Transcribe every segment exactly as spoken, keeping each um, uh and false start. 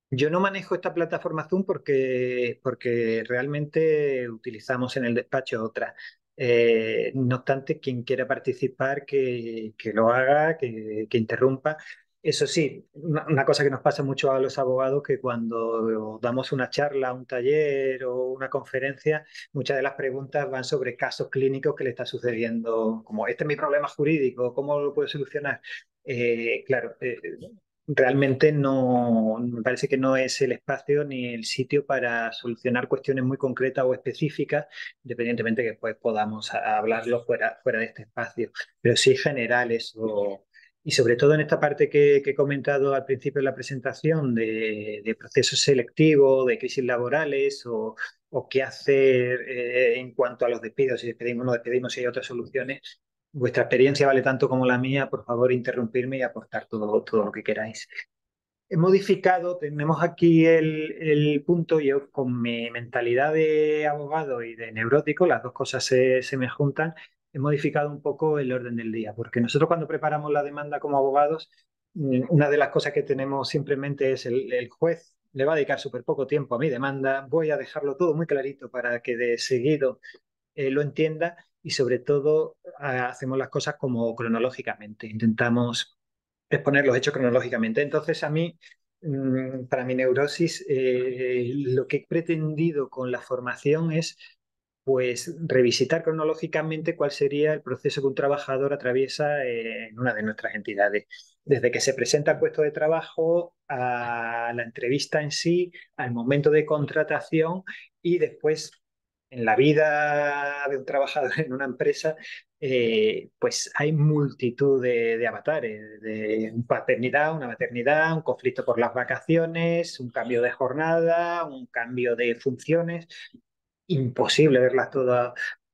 Yo no manejo esta plataforma Zoom porque, porque realmente utilizamos en el despacho otra. Eh, no obstante, quien quiera participar, que, que lo haga, que, que interrumpa. Eso sí, una, una cosa que nos pasa mucho a los abogados, que cuando damos una charla, un taller o una conferencia, muchas de las preguntas van sobre casos clínicos que le está sucediendo, como este es mi problema jurídico, ¿cómo lo puedo solucionar? Eh, claro, eh, realmente no, me parece que no es el espacio ni el sitio para solucionar cuestiones muy concretas o específicas, independientemente que pues, podamos a- hablarlo fuera, fuera de este espacio, pero sí generales o, y sobre todo en esta parte que, que he comentado al principio de la presentación de, de procesos selectivos, de crisis laborales o, o qué hacer eh, en cuanto a los despidos, si despedimos, no despedimos, si hay otras soluciones. Vuestra experiencia vale tanto como la mía, por favor interrumpirme y aportar todo, todo lo que queráis. He modificado, tenemos aquí el, el punto, yo con mi mentalidad de abogado y de neurótico, las dos cosas se, se me juntan, he modificado un poco el orden del día, porque nosotros cuando preparamos la demanda como abogados, mm, una de las cosas que tenemos simplemente es el, el juez le va a dedicar súper poco tiempo a mi demanda, voy a dejarlo todo muy clarito para que de seguido eh, lo entienda y sobre todo ah, hacemos las cosas como cronológicamente, intentamos exponer los hechos cronológicamente. Entonces a mí, mm, para mi neurosis, eh, lo que he pretendido con la formación es pues revisitar cronológicamente cuál sería el proceso que un trabajador atraviesa eh, en una de nuestras entidades. Desde que se presenta al puesto de trabajo a la entrevista en sí, al momento de contratación y después en la vida de un trabajador en una empresa, eh, pues hay multitud de, de avatares, de una paternidad, una maternidad, un conflicto por las vacaciones, un cambio de jornada, un cambio de funciones. Imposible verlas todas,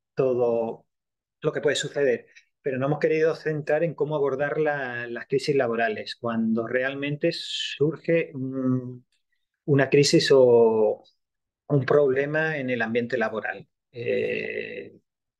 todo lo que puede suceder. Pero no hemos querido centrar en cómo abordar la- las crisis laborales, cuando realmente surge un- una crisis o un problema en el ambiente laboral. Eh,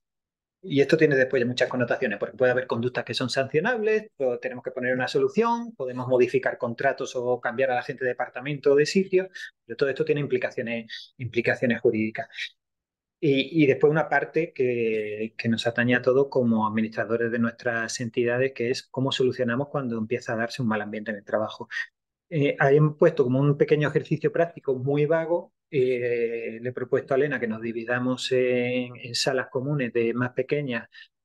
y esto tiene después muchas connotaciones, porque puede haber conductas que son sancionables, o tenemos que poner una solución, podemos modificar contratos o cambiar a la gente de departamento o de sitio, pero todo esto tiene implicaciones, implicaciones jurídicas. Y, y después una parte que, que nos atañe a todos como administradores de nuestras entidades, que es cómo solucionamos cuando empieza a darse un mal ambiente en el trabajo. Eh, ahí hemos puesto como un pequeño ejercicio práctico muy vago. Eh, le he propuesto a Elena que nos dividamos en, en salas comunes de más pequeñas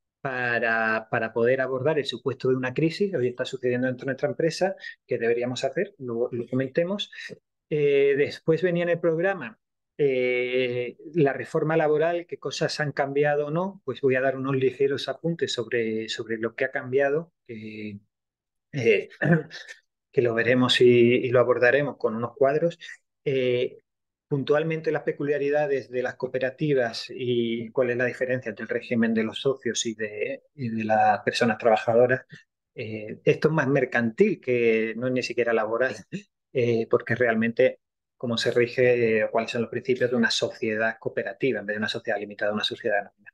para, para poder abordar el supuesto de una crisis. Hoy está sucediendo dentro de nuestra empresa, que deberíamos hacer, lo, lo comentemos. Eh, después venía en el programa eh, la reforma laboral, qué cosas han cambiado o no. Pues voy a dar unos ligeros apuntes sobre, sobre lo que ha cambiado, que, eh, que lo veremos y, y lo abordaremos con unos cuadros. Eh, puntualmente las peculiaridades de las cooperativas y cuál es la diferencia entre el régimen de los socios y de, y de las personas trabajadoras. Eh, esto es más mercantil que no es ni siquiera laboral, eh, porque realmente cómo se rige, eh, cuáles son los principios de una sociedad cooperativa en vez de una sociedad limitada a una sociedad anónima.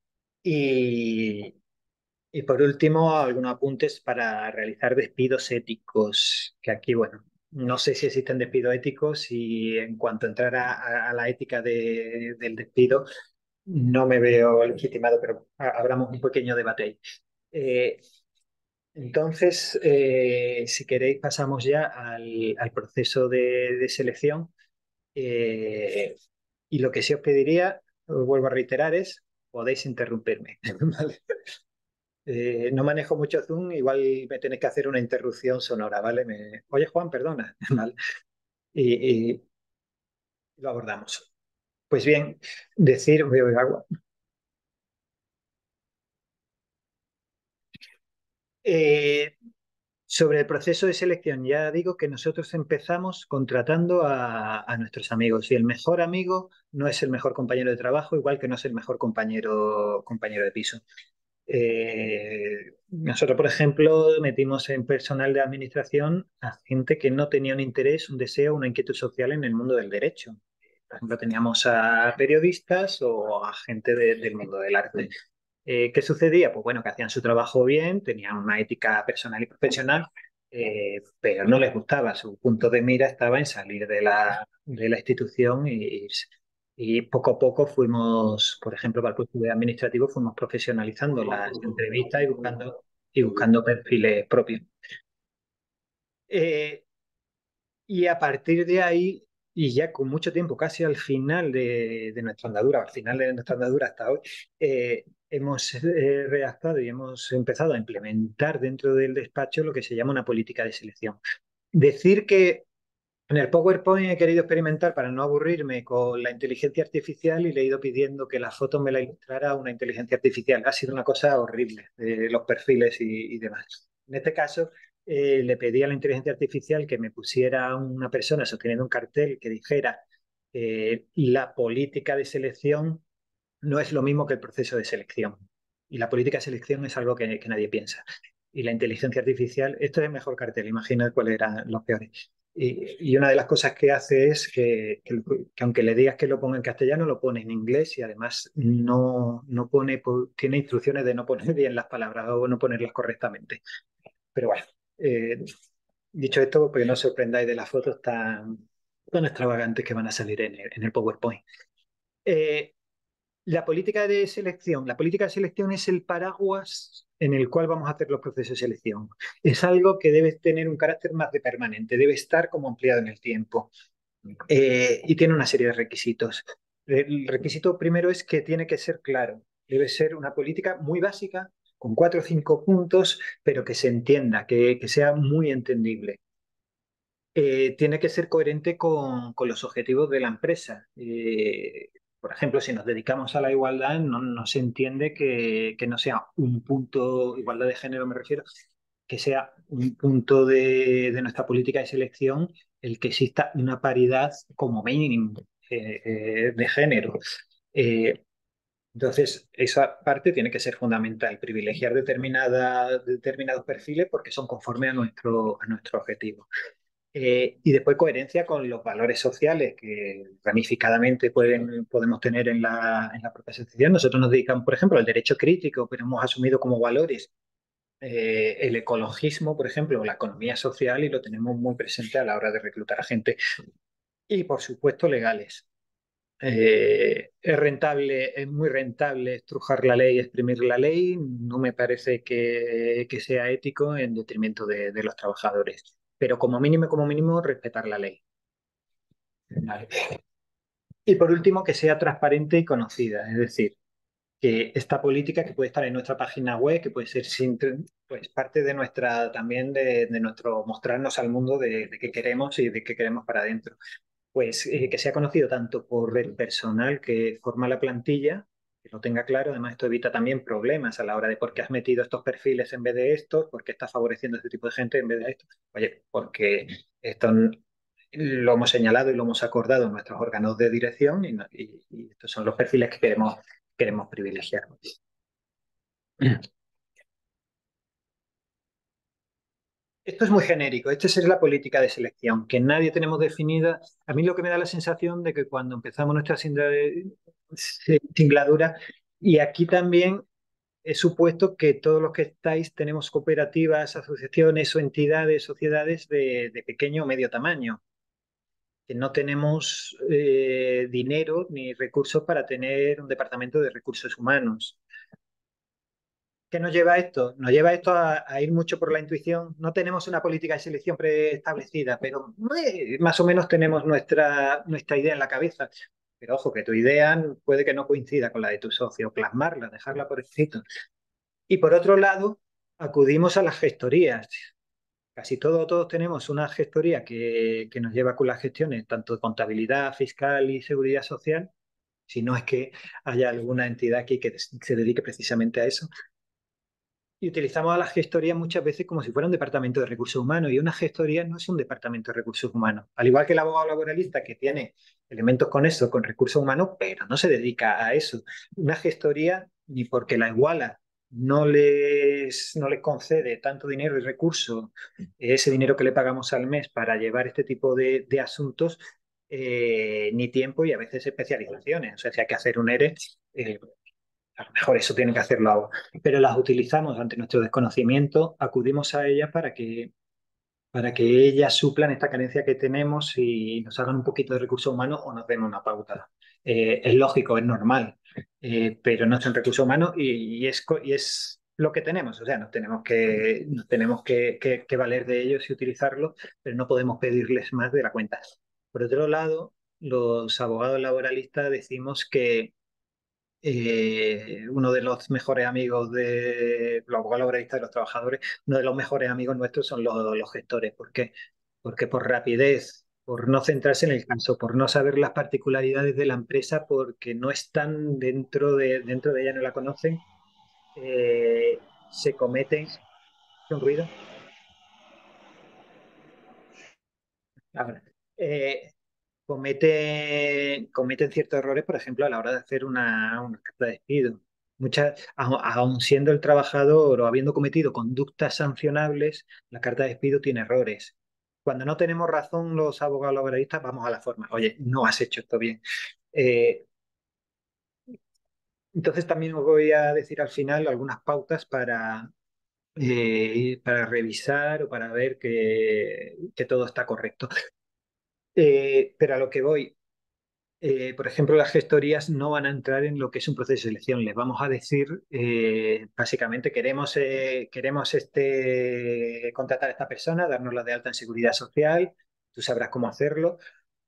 Y, y por último, algunos apuntes para realizar despidos éticos, que aquí, bueno, no sé si existen despidos éticos y en cuanto a entrar a, a- a la ética de- del despido, no me veo legitimado, pero ha- abramos un pequeño debate ahí. Eh, entonces, eh, si queréis, pasamos ya al, al proceso de, de selección. Eh, y lo que sí os pediría, os vuelvo a reiterar, es podéis interrumpirme. ¿Vale? Eh, no manejo mucho Zoom, igual me tenéis que hacer una interrupción sonora, ¿vale? Me- Oye, Juan, perdona, ¿vale? Y, y lo abordamos. Pues bien, decir, voy a beber agua. Eh, sobre el proceso de selección, ya digo que nosotros empezamos contratando a, a nuestros amigos y el mejor amigo no es el mejor compañero de trabajo, igual que no es el mejor compañero, compañero de piso. Eh, nosotros, por ejemplo, metimos en personal de administración a gente que no tenía un interés, un deseo, una inquietud social en el mundo del derecho. Por ejemplo, teníamos a periodistas o a gente de- del mundo del arte. Eh, ¿qué sucedía? Pues bueno, que hacían su trabajo bien, tenían una ética personal y profesional, eh, pero no les gustaba. Su punto de mira estaba en salir de la, de la institución y irse. Y poco a poco fuimos, por ejemplo, para el puesto de administrativo, fuimos profesionalizando las entrevistas y buscando, y buscando perfiles propios. Eh, y a partir de ahí, y ya con mucho tiempo, casi al final de, de nuestra andadura, al final de nuestra andadura hasta hoy, eh, hemos eh, redactado y hemos empezado a implementar dentro del despacho lo que se llama una política de selección. Decir que en el PowerPoint he querido experimentar para no aburrirme con la inteligencia artificial y le he ido pidiendo que las fotos me la ilustrara una inteligencia artificial. Ha sido una cosa horrible, eh, los perfiles y, y demás. En este caso, eh, le pedí a la inteligencia artificial que me pusiera una persona sosteniendo un cartel que dijera eh, la política de selección no es lo mismo que el proceso de selección. Y la política de selección es algo que, que nadie piensa. Y la inteligencia artificial, esto es el mejor cartel, imagina cuáles eran los peores. Y, y, una de las cosas que hace es que, que, que, aunque le digas que lo ponga en castellano, lo pone en inglés y además no, no pone, tiene instrucciones de no poner bien las palabras o no ponerlas correctamente. Pero bueno, eh, dicho esto, porque no os sorprendáis de las fotos tan, tan extravagantes que van a salir en el, en el PowerPoint. Eh, la política de selección, la política de selección es el paraguas en el cual vamos a hacer los procesos de selección. Es algo que debe tener un carácter más de permanente, debe estar como ampliado en el tiempo eh, y tiene una serie de requisitos. El requisito primero es que tiene que ser claro, debe ser una política muy básica, con cuatro o cinco puntos, pero que se entienda, que, que sea muy entendible. Eh, tiene que ser coherente con, con, los objetivos de la empresa. Eh, por ejemplo, si nos dedicamos a la igualdad, no, no se entiende que, que, no sea un punto, igualdad de género me refiero, que sea un punto de, de nuestra política de selección el que exista una paridad como mínimo eh, eh, de género. Eh, entonces, esa parte tiene que ser fundamental, privilegiar determinada, determinados perfiles porque son conformes a nuestro, a nuestro objetivo. Eh, y después coherencia con los valores sociales que ramificadamente pueden, podemos tener en la, en la propia asociación. Nosotros nos dedicamos, por ejemplo, al derecho crítico, pero hemos asumido como valores eh, el ecologismo, por ejemplo, o la economía social y lo tenemos muy presente a la hora de reclutar a gente. Y, por supuesto, legales. Eh, es rentable, es muy rentable estrujar la ley, exprimir la ley. No me parece que, que sea ético en detrimento de, de los trabajadores. Pero como mínimo, como mínimo, respetar la ley. Vale. Y por último, que sea transparente y conocida. Es decir, que esta política que puede estar en nuestra página web, que puede ser sin- pues parte de nuestra también de, de nuestro mostrarnos al mundo de, de qué queremos y de qué queremos para adentro. Pues eh, que sea conocido tanto por el personal que forma la plantilla, que lo tenga claro. Además, esto evita también problemas a la hora de por qué has metido estos perfiles en vez de estos, por qué estás favoreciendo a este tipo de gente en vez de esto. Oye, porque esto lo hemos señalado y lo hemos acordado en nuestros órganos de dirección y, no- y- y estos son los perfiles que queremos, queremos privilegiar. Esto es muy genérico, esta es la política de selección, que nadie tenemos definida. A mí lo que me da la sensación de que cuando empezamos nuestra singla- singladura, y aquí también he supuesto que todos los que estáis tenemos cooperativas, asociaciones o entidades, sociedades de, de pequeño o medio tamaño, que no tenemos eh, dinero ni recursos para tener un departamento de recursos humanos. ¿Qué nos lleva a esto? Nos lleva esto a, a ir mucho por la intuición. No tenemos una política de selección preestablecida, pero eh, más o menos tenemos nuestra, nuestra idea en la cabeza. Pero ojo, que tu idea puede que no coincida con la de tu socio, plasmarla, dejarla por escrito. Y por otro lado, acudimos a las gestorías. Casi todo, todos tenemos una gestoría que, que nos lleva con las gestiones, tanto de contabilidad, fiscal y seguridad social, si no es que haya alguna entidad aquí que se dedique precisamente a eso. Y utilizamos a la gestoría muchas veces como si fuera un departamento de recursos humanos, y una gestoría no es un departamento de recursos humanos. Al igual que el abogado laboralista, que tiene elementos con eso, con recursos humanos, pero no se dedica a eso. Una gestoría, ni porque la iguala no les, no les concede tanto dinero y recursos, ese dinero que le pagamos al mes para llevar este tipo de, de asuntos, eh, ni tiempo y a veces especializaciones. O sea, si hay que hacer un ERE, eh, a lo mejor eso tiene que hacerlo ahora, pero las utilizamos ante nuestro desconocimiento, acudimos a ellas para que para que ellas suplan esta carencia que tenemos y nos hagan un poquito de recursos humanos o nos den una pauta. Eh, es lógico, es normal, eh, pero no son recursos humanos y, y es, co- y es lo que tenemos. O sea, nos tenemos que, nos tenemos que, que- que valer de ellos y utilizarlos, pero no podemos pedirles más de la cuenta. Por otro lado, los abogados laboralistas decimos que eh, uno de los mejores amigos de los abogados laboralistas de los trabajadores, uno de los mejores amigos nuestros son los, los gestores. ¿Por qué? Porque por rapidez, por no centrarse en el caso, por no saber las particularidades de la empresa, porque no están dentro de, dentro de ella, no la conocen, eh, se cometen. ¿Un ruido? Ahora, eh, comete, cometen ciertos errores, por ejemplo, a la hora de hacer una, una carta de despido. Muchas, aun aun siendo el trabajador o habiendo cometido conductas sancionables, la carta de despido tiene errores. Cuando no tenemos razón los abogados laboralistas, vamos a la forma. Oye, no has hecho esto bien. Eh, entonces también os voy a decir al final algunas pautas para, eh, para revisar o para ver que, que todo está correcto. Eh, pero a lo que voy, eh, por ejemplo, las gestorías no van a entrar en lo que es un proceso de selección. Les vamos a decir, eh, básicamente, queremos, eh, queremos este, contratar a esta persona, darnosla de alta en seguridad social, tú sabrás cómo hacerlo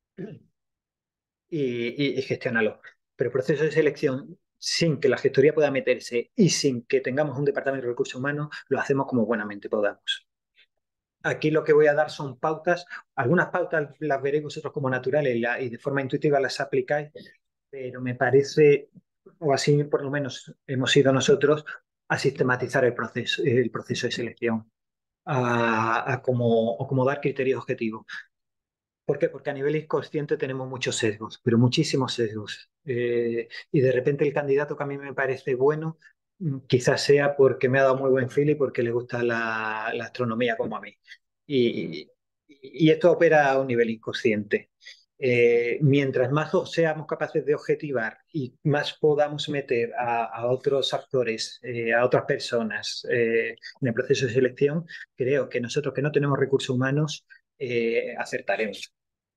y, y, y gestiónalo. Pero el proceso de selección, sin que la gestoría pueda meterse y sin que tengamos un departamento de recursos humanos, lo hacemos como buenamente podamos. Aquí lo que voy a dar son pautas. Algunas pautas las veréis vosotros como naturales y, la- y de forma intuitiva las aplicáis, pero me parece, o así por lo menos hemos ido nosotros, a sistematizar el proceso, el proceso de selección, a, a como, o como dar criterios objetivos. ¿Por qué? Porque a nivel inconsciente tenemos muchos sesgos, pero muchísimos sesgos. Eh, y de repente el candidato que a mí me parece bueno, mm, quizás sea porque me ha dado muy buen feel y porque le gusta la, la astronomía como a mí. Y, y esto opera a un nivel inconsciente. Eh, mientras más seamos capaces de objetivar y más podamos meter a, a otros actores, eh, a otras personas eh, en el proceso de selección, creo que nosotros que no tenemos recursos humanos, eh, acertaremos.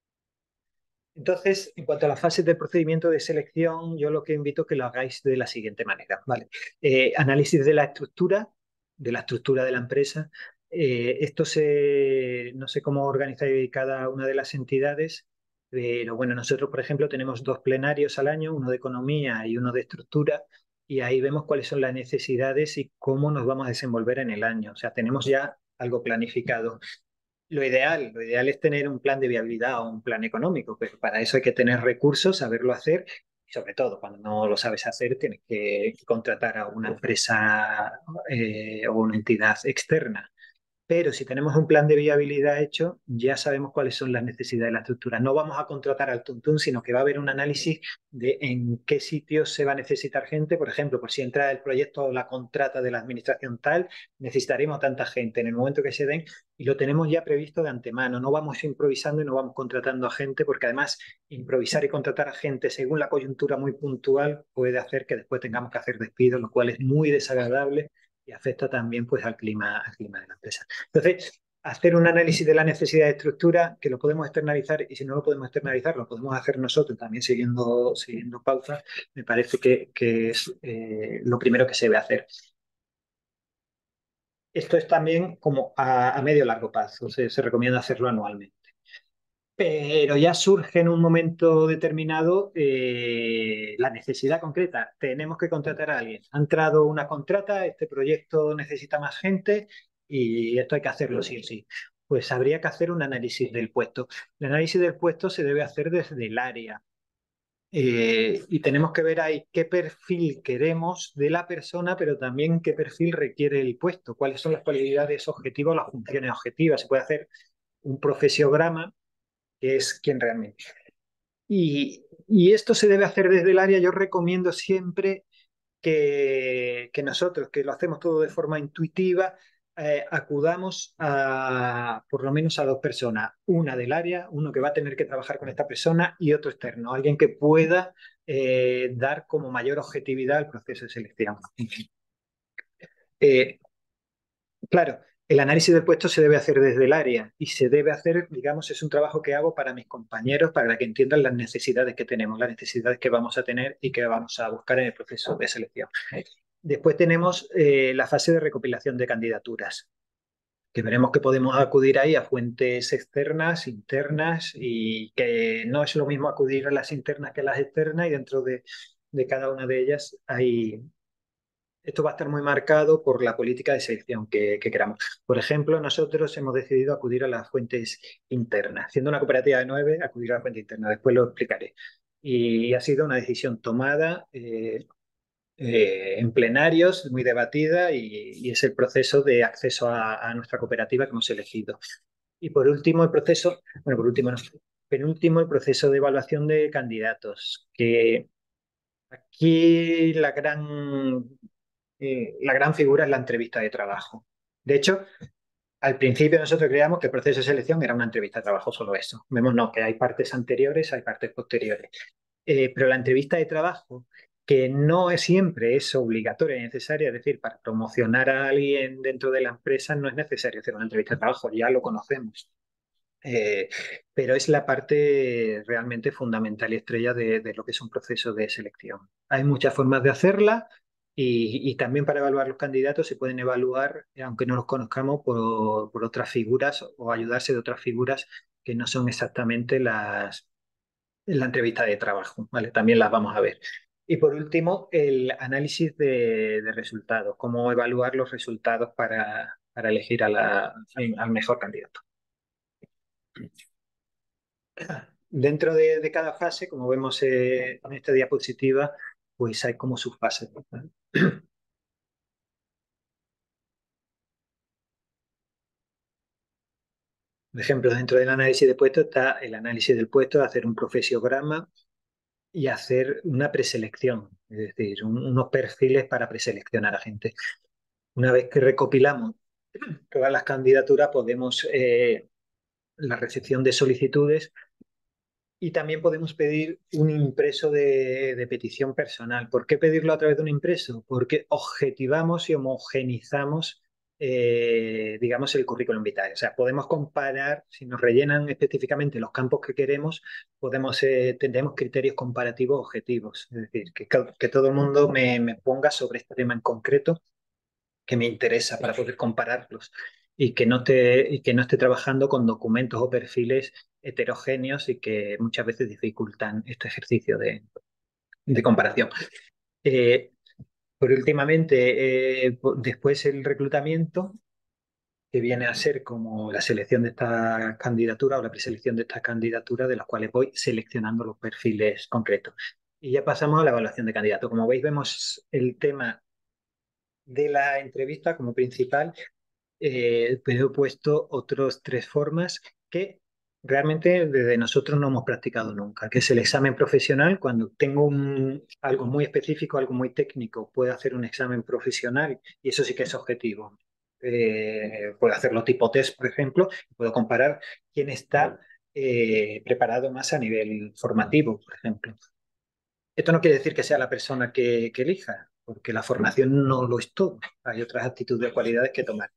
Entonces, en cuanto a las fases del procedimiento de selección, yo lo que invito es que lo hagáis de la siguiente manera, ¿vale? Eh, análisis de la estructura, de la estructura de la empresa. Eh, esto se, no sé cómo organizáis cada una de las entidades, pero bueno, nosotros, por ejemplo, tenemos dos plenarios al año, uno de economía y uno de estructura, y ahí vemos cuáles son las necesidades y cómo nos vamos a desenvolver en el año. O sea, tenemos ya algo planificado. Lo ideal, lo ideal es tener un plan de viabilidad o un plan económico, pero para eso hay que tener recursos, saberlo hacer y sobre todo cuando no lo sabes hacer tienes que contratar a una empresa eh, o una entidad externa. Pero si tenemos un plan de viabilidad hecho, ya sabemos cuáles son las necesidades de la estructura. No vamos a contratar al tuntún, sino que va a haber un análisis de en qué sitios se va a necesitar gente. Por ejemplo, por si entra el proyecto o la contrata de la administración tal, necesitaremos tanta gente en el momento que se den y lo tenemos ya previsto de antemano. No vamos improvisando y no vamos contratando a gente, porque además improvisar y contratar a gente según la coyuntura muy puntual puede hacer que después tengamos que hacer despidos, lo cual es muy desagradable y afecta también pues al clima, al clima de la empresa. Entonces, hacer un análisis de la necesidad de estructura, que lo podemos externalizar y si no lo podemos externalizar, lo podemos hacer nosotros también siguiendo, siguiendo pautas, me parece que, que es eh, lo primero que se debe hacer. Esto es también como a, a medio largo plazo, se, se recomienda hacerlo anualmente. Pero ya surge en un momento determinado eh, la necesidad concreta. Tenemos que contratar a alguien. Ha entrado una contrata, este proyecto necesita más gente y esto hay que hacerlo sí o sí. Pues habría que hacer un análisis del puesto. El análisis del puesto se debe hacer desde el área. Eh, y tenemos que ver ahí qué perfil queremos de la persona, pero también qué perfil requiere el puesto, cuáles son las cualidades objetivas o las funciones objetivas. Se puede hacer un profesiograma que es quien realmente. Y, y esto se debe hacer desde el área. Yo recomiendo siempre que, que nosotros, que lo hacemos todo de forma intuitiva, eh, acudamos a por lo menos a dos personas, una del área, uno que va a tener que trabajar con esta persona y otro externo, alguien que pueda eh, dar como mayor objetividad al proceso de selección. Eh, claro, El análisis del puesto se debe hacer desde el área y se debe hacer, digamos, es un trabajo que hago para mis compañeros, para que entiendan las necesidades que tenemos, las necesidades que vamos a tener y que vamos a buscar en el proceso de selección. Después tenemos eh, la fase de recopilación de candidaturas, que veremos que podemos acudir ahí a fuentes externas, internas, y que no es lo mismo acudir a las internas que a las externas, y dentro de, de cada una de ellas hay, esto va a estar muy marcado por la política de selección que, que queramos. Por ejemplo, nosotros hemos decidido acudir a las fuentes internas. Siendo una cooperativa de nueve, acudir a la fuente interna. Después lo explicaré. Y ha sido una decisión tomada eh, eh, en plenarios, muy debatida, y, y es el proceso de acceso a, a nuestra cooperativa que hemos elegido. Y por último, el proceso, bueno, por último, no, penúltimo, el proceso de evaluación de candidatos, que aquí la gran eh, la gran figura es la entrevista de trabajo. De hecho, al principio nosotros creíamos que el proceso de selección era una entrevista de trabajo, solo eso. Vemos no, que hay partes anteriores, hay partes posteriores. Eh, pero la entrevista de trabajo, que no es siempre es obligatoria y necesaria, es decir, para promocionar a alguien dentro de la empresa no es necesario hacer una entrevista de trabajo, ya lo conocemos. Eh, pero es la parte realmente fundamental y estrella de, de lo que es un proceso de selección. Hay muchas formas de hacerla y, y también para evaluar los candidatos se pueden evaluar, eh, aunque no los conozcamos, por, por otras figuras o ayudarse de otras figuras que no son exactamente las, la entrevista de trabajo, ¿vale? También las vamos a ver. Y por último, el análisis de, de resultados, cómo evaluar los resultados para, para elegir a la- al mejor candidato. Dentro de, de cada fase, como vemos eh, en esta diapositiva, pues hay como subfases, ¿vale? Por ejemplo, dentro del análisis de puesto está el análisis del puesto, hacer un profesiograma y hacer una preselección, es decir, un- unos perfiles para preseleccionar a gente. Una vez que recopilamos todas las candidaturas, podemos, eh, la recepción de solicitudes. Y también podemos pedir un impreso de, de petición personal. ¿Por qué pedirlo a través de un impreso? Porque objetivamos y homogenizamos, eh, digamos, el currículum vitae. O sea, podemos comparar, si nos rellenan específicamente los campos que queremos, podemos, eh, tendremos criterios comparativos objetivos. Es decir, que, que todo el mundo me, me ponga sobre este tema en concreto que me interesa para poder compararlos y que no esté, y que no esté trabajando con documentos o perfiles heterogéneos y que muchas veces dificultan este ejercicio de, de comparación. Eh, por últimamente, eh, después el reclutamiento, que viene a ser como la selección de esta candidatura o la preselección de esta candidatura, de las cuales voy seleccionando los perfiles concretos. Y ya pasamos a la evaluación de candidato. Como veis, vemos el tema de la entrevista como principal, eh, pero he puesto otros tres formas que realmente desde nosotros no hemos practicado nunca, que es el examen profesional. Cuando tengo un, algo muy específico, algo muy técnico, puedo hacer un examen profesional y eso sí que es objetivo. Eh, puedo hacerlo tipo test, por ejemplo, y puedo comparar quién está eh, preparado más a nivel formativo, por ejemplo. Esto no quiere decir que sea la persona que, que elija, porque la formación no lo es todo. Hay otras actitudes o cualidades que tomar.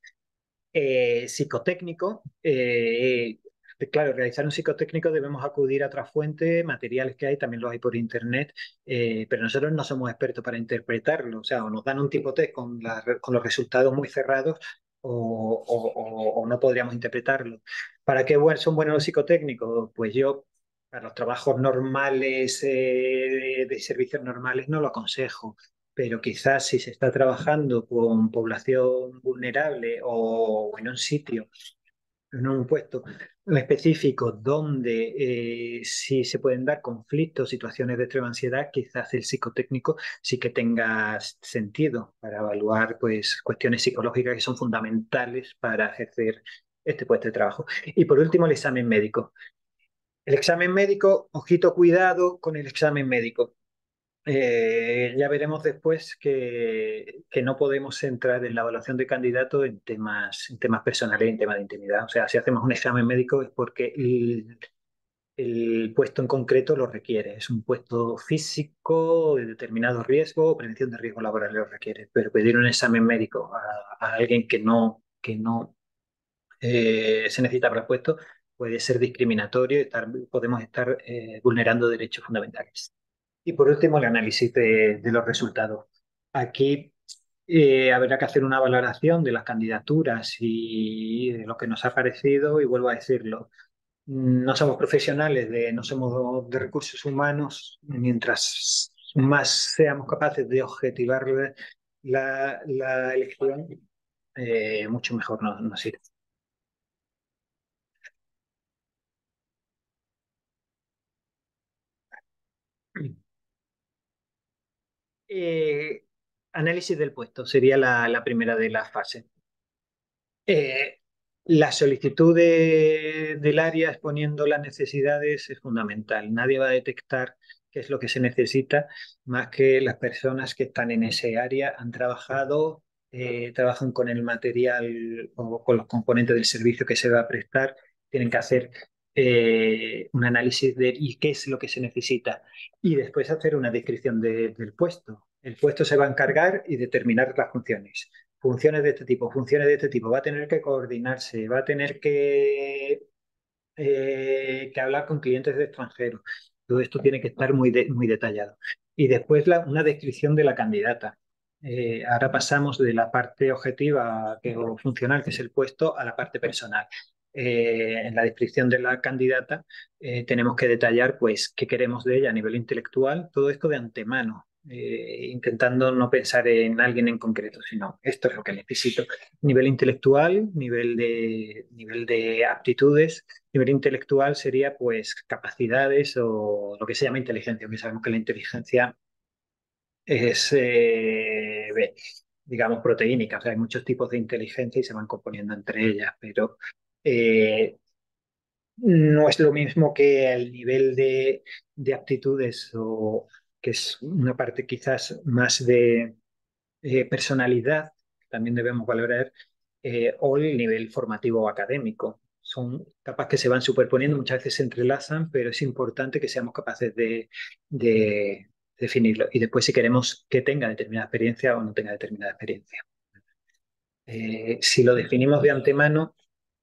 Eh, psicotécnico, eh, claro, realizar un psicotécnico debemos acudir a otras fuentes, materiales que hay, también los hay por internet, eh, pero nosotros no somos expertos para interpretarlo, o sea, o nos dan un tipo test con, la- con los resultados muy cerrados o, o- o- o no podríamos interpretarlo. ¿Para qué buen- son buenos los psicotécnicos? Pues yo, para los trabajos normales, eh, de servicios normales, no lo aconsejo, pero quizás si se está trabajando con población vulnerable o en un sitio, en un puesto específico donde eh, sí se pueden dar conflictos, situaciones de extrema ansiedad, quizás el psicotécnico sí que tenga sentido para evaluar pues, cuestiones psicológicas que son fundamentales para ejercer este puesto de trabajo. Y por último, el examen médico. El examen médico, ojito, cuidado con el examen médico. Eh, ya veremos después que, que no podemos entrar en la evaluación de candidatos en temas, en temas personales, en temas de intimidad. O sea, si hacemos un examen médico es porque el, el puesto en concreto lo requiere. Es un puesto físico de determinado riesgo o prevención de riesgo laboral lo requiere. Pero pedir un examen médico a, a alguien que no, que no eh, se necesita para el puesto, puede ser discriminatorio y estar, podemos estar eh, vulnerando derechos fundamentales. Y por último, el análisis de, de los resultados. Aquí eh, habrá que hacer una valoración de las candidaturas y de lo que nos ha parecido, y vuelvo a decirlo, no somos profesionales, de, no somos de recursos humanos, mientras más seamos capaces de objetivar la, la elección, eh, mucho mejor nos, nos irá. Eh, Análisis del puesto sería la, la primera de las fases. Eh, la solicitud de- del área exponiendo las necesidades es fundamental. Nadie va a detectar qué es lo que se necesita más que las personas que están en ese área, han trabajado, eh, trabajan con el material o con los componentes del servicio que se va a prestar, tienen que hacer eh, un análisis de y qué es lo que se necesita y después hacer una descripción de- del puesto. El puesto se va a encargar y determinar las funciones. Funciones de este tipo, funciones de este tipo. Va a tener que coordinarse, va a tener que, eh, que hablar con clientes de extranjeros. Todo esto tiene que estar muy, de- muy detallado. Y después la- una descripción de la candidata. Eh, ahora pasamos de la parte objetiva que, o funcional, que es el puesto, a la parte personal. Eh, en la descripción de la candidata eh, tenemos que detallar pues, qué queremos de ella a nivel intelectual, todo esto de antemano, eh, intentando no pensar en alguien en concreto, sino esto es lo que necesito. Nivel intelectual, nivel de, nivel de aptitudes. Nivel intelectual sería pues capacidades o lo que se llama inteligencia, que sabemos que la inteligencia es, eh, digamos, proteínica. O sea, hay muchos tipos de inteligencia y se van componiendo entre ellas, pero eh, no es lo mismo que el nivel de, de aptitudes o que es una parte quizás más de eh, personalidad, que también debemos valorar, eh, o el nivel formativo o académico. Son capas que se van superponiendo, muchas veces se entrelazan, pero es importante que seamos capaces de, de definirlo. Y después si queremos que tenga determinada experiencia o no tenga determinada experiencia. Eh, si lo definimos de antemano,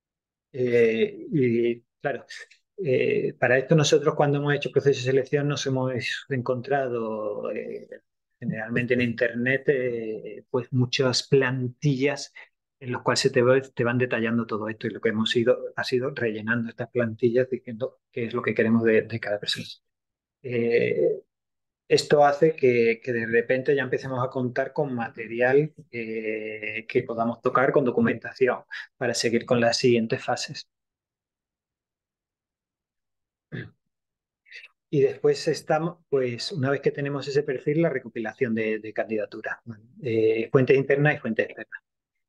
eh, y claro, eh, para esto nosotros cuando hemos hecho procesos de selección nos hemos encontrado eh, generalmente en Internet eh, pues muchas plantillas en las cuales se te, va- te van detallando todo esto y lo que hemos ido ha sido rellenando estas plantillas diciendo qué es lo que queremos de, de cada persona. Eh, Esto hace que, que de repente ya empecemos a contar con material eh, que podamos tocar con documentación para seguir con las siguientes fases. Y después estamos, pues una vez que tenemos ese perfil, la recopilación de, de candidaturas, ¿vale? Eh, fuentes internas y fuentes externas.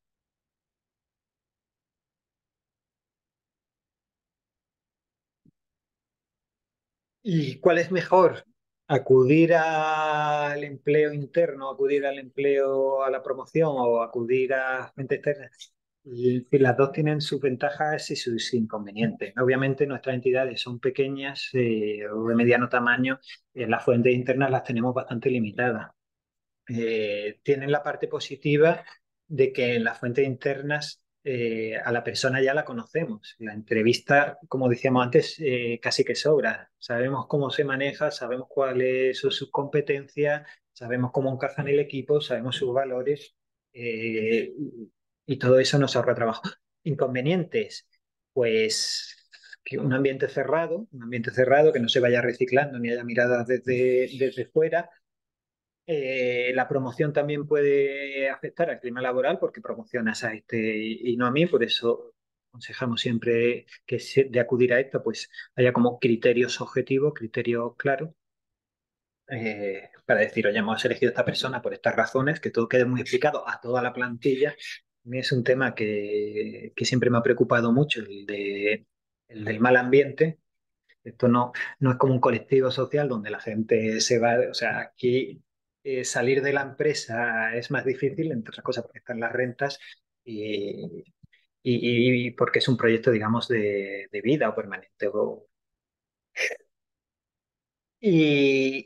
¿Y cuál es mejor? ¿Acudir al empleo interno, acudir al empleo, a la promoción o acudir a fuentes externas? Y y las dos tienen sus ventajas y sus inconvenientes. Obviamente nuestras entidades son pequeñas eh, o de mediano tamaño, eh, las fuentes internas las tenemos bastante limitadas. Eh, tienen la parte positiva de que en las fuentes internas eh, a la persona ya la conocemos. La entrevista, como decíamos antes, eh, casi que sobra. Sabemos cómo se maneja, sabemos cuáles son sus competencias, sabemos cómo encaja en el equipo, sabemos sus valores eh, y, y todo eso nos ahorra trabajo. Inconvenientes, pues que un ambiente cerrado, un ambiente cerrado que no se vaya reciclando ni haya miradas desde, desde fuera. Eh, la promoción también puede afectar al clima laboral porque promocionas a este y, y no a mí, por eso aconsejamos siempre que se- de acudir a esto, pues haya como criterios objetivos, criterios claros, eh, para decir, oye, hemos elegido a esta persona por estas razones, que todo quede muy explicado a toda la plantilla. A mí es un tema que, que siempre me ha preocupado mucho, el de, el del mal ambiente. Esto no, no es como un colectivo social donde la gente se va, o sea, aquí eh, salir de la empresa es más difícil, entre otras cosas porque están las rentas y, y- y porque es un proyecto, digamos, de, de vida o permanente. O- y,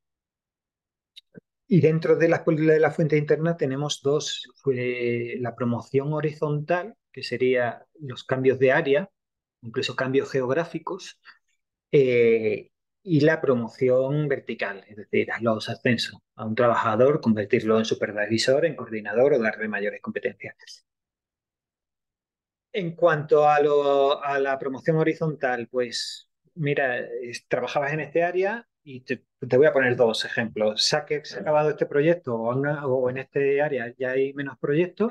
y dentro de la, de la fuente interna tenemos dos, eh, la promoción horizontal, que serían los cambios de área, incluso cambios geográficos, eh, y la promoción vertical, es decir, los ascensos a un trabajador, convertirlo en supervisor, en coordinador o darle mayores competencias. En cuanto a, lo- a la promoción horizontal, pues mira, es- trabajabas en este área y te, te voy a poner dos ejemplos. Se ha, que- se ha acabado este proyecto o, una- o en este área ya hay menos proyectos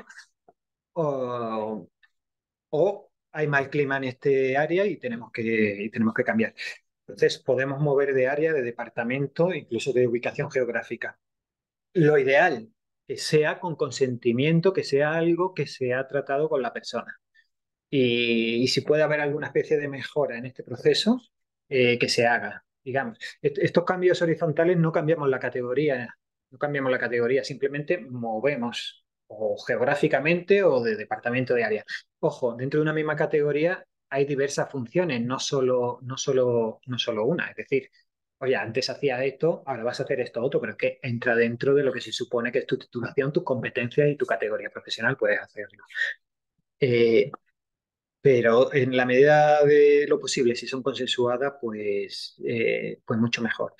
o, o hay mal clima en este área y tenemos que, y tenemos que cambiar. Entonces podemos mover de área, de departamento, incluso de ubicación geográfica. Lo ideal, que sea con consentimiento, que sea algo que se ha tratado con la persona. Y, y si puede haber alguna especie de mejora en este proceso, eh, que se haga. Digamos, Est- estos cambios horizontales no cambiamos la categoría, no cambiamos la categoría, simplemente movemos o geográficamente o de departamento de área. Ojo, dentro de una misma categoría hay diversas funciones, no solo, no solo, no solo una. Es decir, oye, antes hacía esto, ahora vas a hacer esto otro, pero es que entra dentro de lo que se supone que es tu titulación, tus competencias y tu categoría profesional, puedes hacerlo. Eh, pero en la medida de lo posible, si son consensuadas, pues, eh, pues mucho mejor.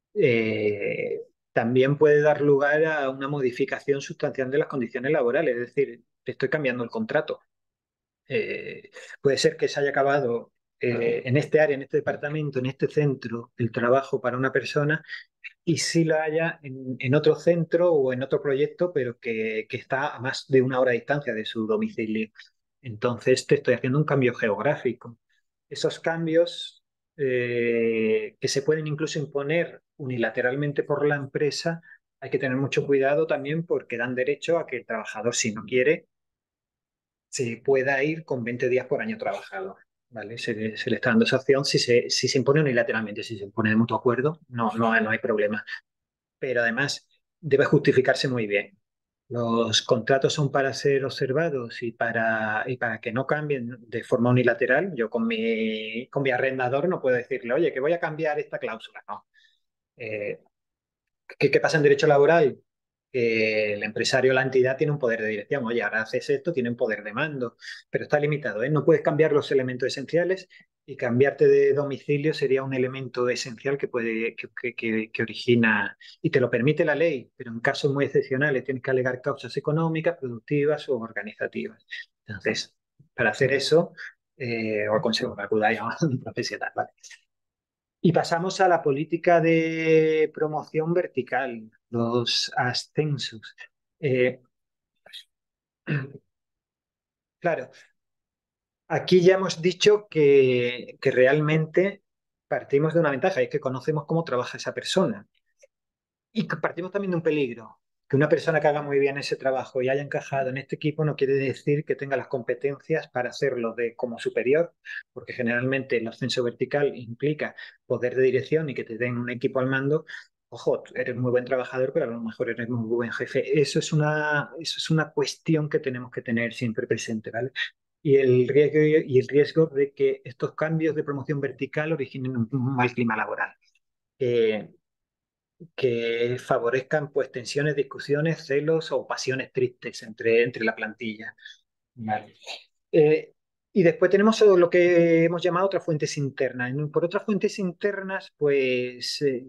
Eh, También puede dar lugar a una modificación sustancial de las condiciones laborales, es decir, te estoy cambiando el contrato. Eh, Puede ser que se haya acabado eh, en este área, en este departamento, en este centro, el trabajo para una persona y sí lo haya en, en otro centro o en otro proyecto, pero que, que está a más de una hora de distancia de su domicilio. Entonces te estoy haciendo un cambio geográfico. Esos cambios eh, que se pueden incluso imponer unilateralmente por la empresa, hay que tener mucho cuidado también porque dan derecho a que el trabajador, si no quiere, se pueda ir con veinte días por año trabajado. ¿Vale? Se, le se le está dando esa opción si se, si se impone unilateralmente, si se impone de mutuo acuerdo, no, no, no hay problema, pero además debe justificarse muy bien. Los contratos son para ser observados y para, y para que no cambien de forma unilateral. Yo con mi, con mi arrendador no puedo decirle, oye, que voy a cambiar esta cláusula. No. Eh, ¿Qué, qué pasa en derecho laboral? Que el empresario o la entidad tiene un poder de dirección. Oye, ahora haces esto, tiene un poder de mando, pero está limitado, ¿eh? No puedes cambiar los elementos esenciales y cambiarte de domicilio sería un elemento esencial que puede, que, que- que- que origina y te lo permite la ley, pero en casos muy excepcionales tienes que alegar causas económicas, productivas o organizativas. Entonces, para hacer eso, eh, os aconsejo que acudáis a un profesional, ¿vale? Y pasamos a la política de promoción vertical, los ascensos. Eh, claro, aquí ya hemos dicho que, que realmente partimos de una ventaja, y es que conocemos cómo trabaja esa persona. Y que partimos también de un peligro. Que una persona que haga muy bien ese trabajo y haya encajado en este equipo no quiere decir que tenga las competencias para hacerlo de como superior, porque generalmente el ascenso vertical implica poder de dirección y que te den un equipo al mando. Ojo, tú eres muy buen trabajador, pero a lo mejor eres muy buen jefe. Eso es una, eso es una cuestión que tenemos que tener siempre presente, ¿vale? Y el riesgo, y el riesgo de que estos cambios de promoción vertical originen un mal clima laboral. Eh, que favorezcan pues tensiones, discusiones, celos o pasiones tristes entre, entre la plantilla. Vale. Eh, y después tenemos lo que hemos llamado otras fuentes internas. Por otras fuentes internas, pues eh,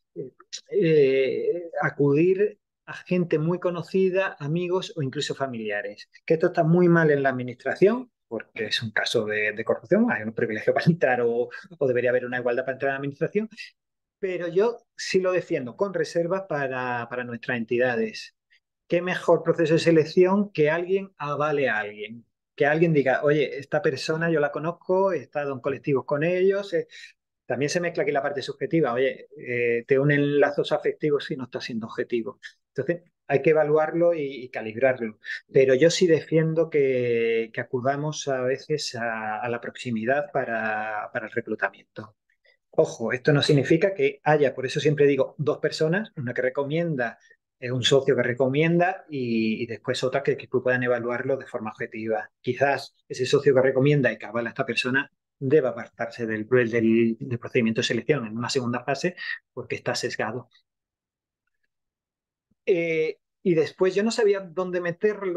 eh, acudir a gente muy conocida, amigos o incluso familiares. Que esto está muy mal en la administración, porque es un caso de, de corrupción, hay un privilegio para entrar o, o debería haber una igualdad para entrar en la administración, pero yo sí lo defiendo con reservas para, para nuestras entidades. ¿Qué mejor proceso de selección que alguien avale a alguien? Que alguien diga, oye, esta persona yo la conozco, he estado en colectivos con ellos. eh, También se mezcla aquí la parte subjetiva. Oye, eh, te unen lazos afectivos si no estás siendo objetivo. Entonces, hay que evaluarlo y, y calibrarlo. Pero yo sí defiendo que, que acudamos a veces a, a la proximidad para, para el reclutamiento. Ojo, esto no significa que haya, por eso siempre digo, dos personas, una que recomienda, eh, un socio que recomienda y, y después otra que, que puedan evaluarlo de forma objetiva. Quizás ese socio que recomienda y que avala a esta persona deba apartarse del, del, del procedimiento de selección en una segunda fase porque está sesgado. Eh, y después yo no sabía dónde meterlo,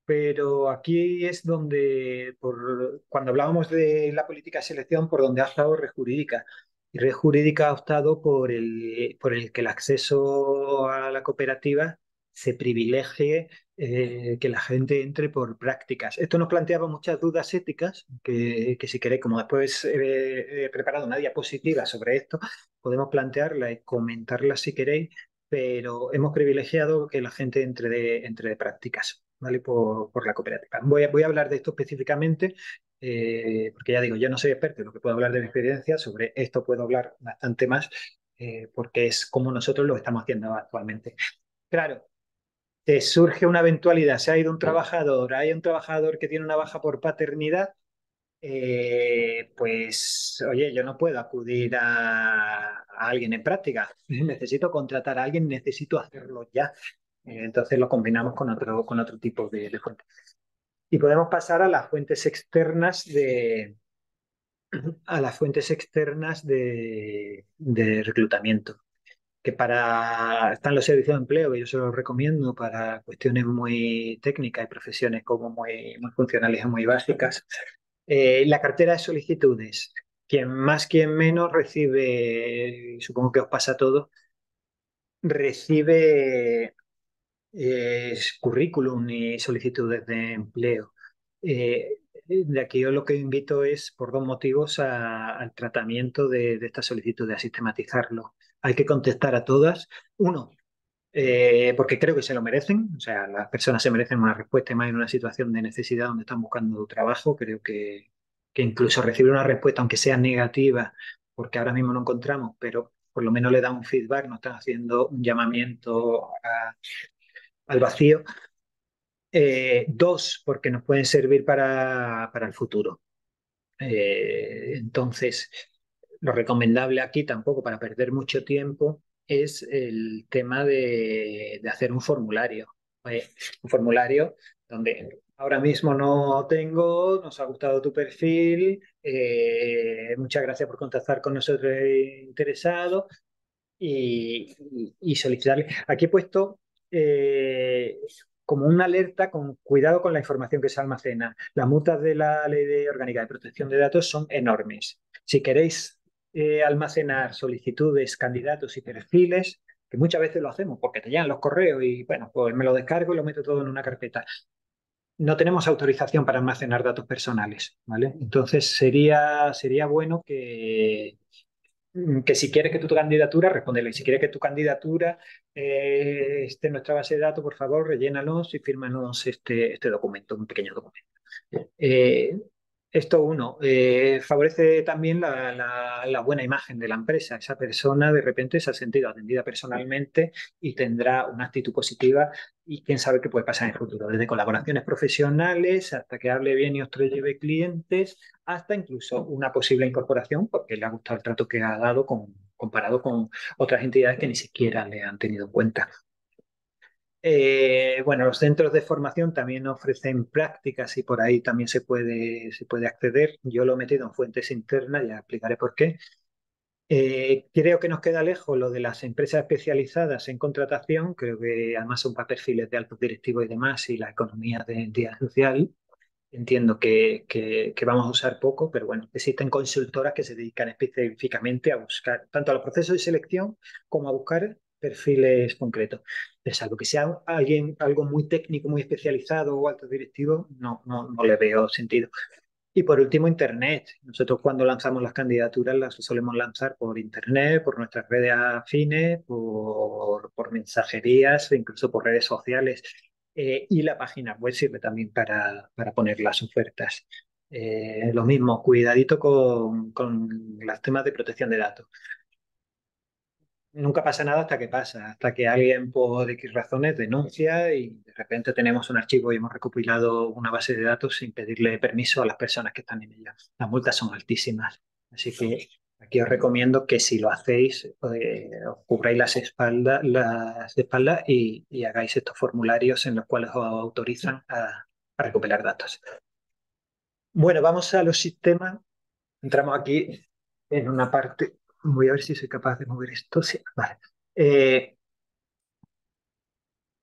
pero aquí es donde, por, cuando hablábamos de la política de selección, por donde ha estado Red Jurídica. Y Red Jurídica ha optado por el, por el que el acceso a la cooperativa se privilegie, eh, que la gente entre por prácticas. Esto nos planteaba muchas dudas éticas, que, que si queréis, como después eh, he preparado una diapositiva sobre esto, podemos plantearla y comentarla si queréis, pero hemos privilegiado que la gente entre de, entre de prácticas, ¿vale? Por, por la cooperativa. Voy a, voy a hablar de esto específicamente, eh, porque ya digo, yo no soy experto en lo que puedo hablar de mi experiencia, sobre esto puedo hablar bastante más, eh, porque es como nosotros lo estamos haciendo actualmente. Claro, te surge una eventualidad, se ha ido un trabajador, hay un trabajador que tiene una baja por paternidad, eh, pues, oye, yo no puedo acudir a, a alguien en práctica. Necesito contratar a alguien, necesito hacerlo ya. Eh, entonces lo combinamos con otro, con otro tipo de, de fuentes. Y podemos pasar a las fuentes externas de, a las fuentes externas de, de reclutamiento. Que para, están los servicios de empleo, que yo se los recomiendo para cuestiones muy técnicas y profesiones como muy, muy funcionales y muy básicas. Eh, la cartera de solicitudes. Quien más, quien menos recibe, supongo que os pasa a todos, recibe eh, currículum y solicitudes de empleo. Eh, de aquí yo lo que invito es, por dos motivos, a- al tratamiento de, de estas solicitudes, a sistematizarlo. Hay que contestar a todas. Uno, eh, porque creo que se lo merecen, o sea, las personas se merecen una respuesta y más en una situación de necesidad donde están buscando trabajo. Creo que, que incluso recibir una respuesta, aunque sea negativa, porque ahora mismo no encontramos, pero por lo menos le da un feedback, no están haciendo un llamamiento a- al vacío. Eh, dos, porque nos pueden servir para, para el futuro. Eh, entonces, lo recomendable aquí tampoco para perder mucho tiempo es el tema de, de hacer un formulario. Eh, un formulario donde ahora mismo no tengo, nos ha gustado tu perfil, eh, muchas gracias por contactar con nosotros interesados y, y- y solicitarle. Aquí he puesto eh, como una alerta con cuidado con la información que se almacena. Las multas de la Ley de Orgánica de Protección de Datos son enormes. Si queréis eh, almacenar solicitudes, candidatos y perfiles, que muchas veces lo hacemos porque te llegan los correos y bueno, pues me lo descargo y lo meto todo en una carpeta. No tenemos autorización para almacenar datos personales, ¿vale? Entonces sería, sería bueno que, mm, que si quieres que tu candidatura, respóndele. Si quieres que tu candidatura eh, esté en nuestra base de datos, por favor, rellénanos y fírmanos este, este documento, un pequeño documento. Eh, Esto uno, eh, favorece también la, la- la buena imagen de la empresa. Esa persona de repente se ha sentido atendida personalmente y tendrá una actitud positiva y quién sabe qué puede pasar en el futuro, desde colaboraciones profesionales hasta que hable bien y os lleve clientes, hasta incluso una posible incorporación porque le ha gustado el trato que ha dado con- comparado con otras entidades que ni siquiera le han tenido en cuenta. Eh, bueno, los centros de formación también ofrecen prácticas y por ahí también se puede, se puede acceder. Yo lo he metido en fuentes internas, ya explicaré por qué. Eh, creo que nos queda lejos lo de las empresas especializadas en contratación. Creo que además son para perfiles de altos directivos y demás y la economía de entidad social. Entiendo que, que- que vamos a usar poco, pero bueno, existen consultoras que se dedican específicamente a buscar tanto a los procesos de selección como a buscar perfiles concretos. Pero salvo que sea alguien, algo muy técnico, muy especializado o alto directivo, no, no, no le veo sentido. Y por último, Internet. Nosotros cuando lanzamos las candidaturas las solemos lanzar por Internet, por nuestras redes afines, por, por mensajerías e incluso por redes sociales. Eh, y la página web sirve también para, para poner las ofertas. Eh, lo mismo, cuidadito con, con los temas de protección de datos. Nunca pasa nada hasta que pasa, hasta que alguien por X razones denuncia y de repente tenemos un archivo y hemos recopilado una base de datos sin pedirle permiso a las personas que están en ella. Las multas son altísimas. Así que aquí os recomiendo que si lo hacéis, eh, os cubráis las espaldas, las espaldas y, y hagáis estos formularios en los cuales os autorizan a, a recopilar datos. Bueno, vamos a los sistemas. Entramos aquí en una parte. Voy a ver si soy capaz de mover esto. Sí, vale. Eh,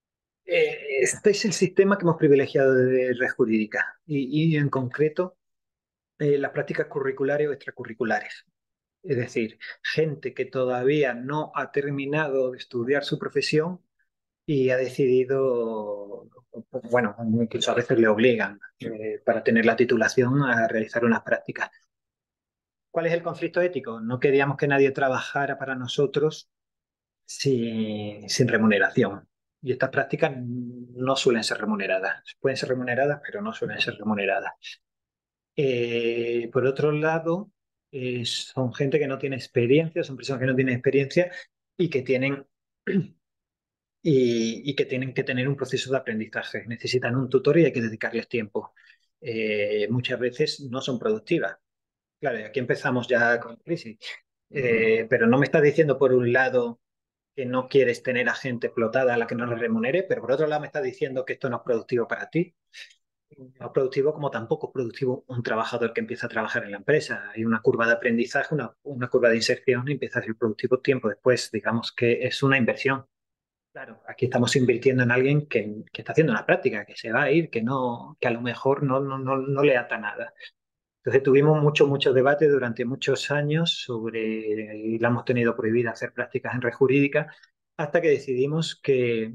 Eh, este es el sistema que hemos privilegiado de red jurídica y, y en concreto eh, las prácticas curriculares o extracurriculares. Es decir, gente que todavía no ha terminado de estudiar su profesión y ha decidido, bueno, incluso a veces le obligan eh, para tener la titulación a realizar unas prácticas. ¿Cuál es el conflicto ético? No queríamos que nadie trabajara para nosotros sin, sin remuneración. Y estas prácticas no suelen ser remuneradas. Pueden ser remuneradas, pero no suelen ser remuneradas. Eh, por otro lado, eh, son gente que no tiene experiencia, son personas que no tienen experiencia y que tienen, y, y que, tienen que tener un proceso de aprendizaje. Necesitan un tutor y hay que dedicarles tiempo. Eh, muchas veces no son productivas. Claro, y aquí empezamos ya con crisis. Eh, pero no me estás diciendo, por un lado, que no quieres tener a gente explotada a la que no le remunere, pero por otro lado me estás diciendo que esto no es productivo para ti. No es productivo como tampoco es productivo un trabajador que empieza a trabajar en la empresa. Hay una curva de aprendizaje, una, una curva de inserción y empieza a ser productivo tiempo después. Digamos que es una inversión. Claro, aquí estamos invirtiendo en alguien que, que está haciendo una práctica, que se va a ir, que no, que a lo mejor no, no, no, no le ata nada. Entonces tuvimos mucho, mucho debate durante muchos años sobre, y la hemos tenido prohibida hacer prácticas en red jurídica, hasta que decidimos que,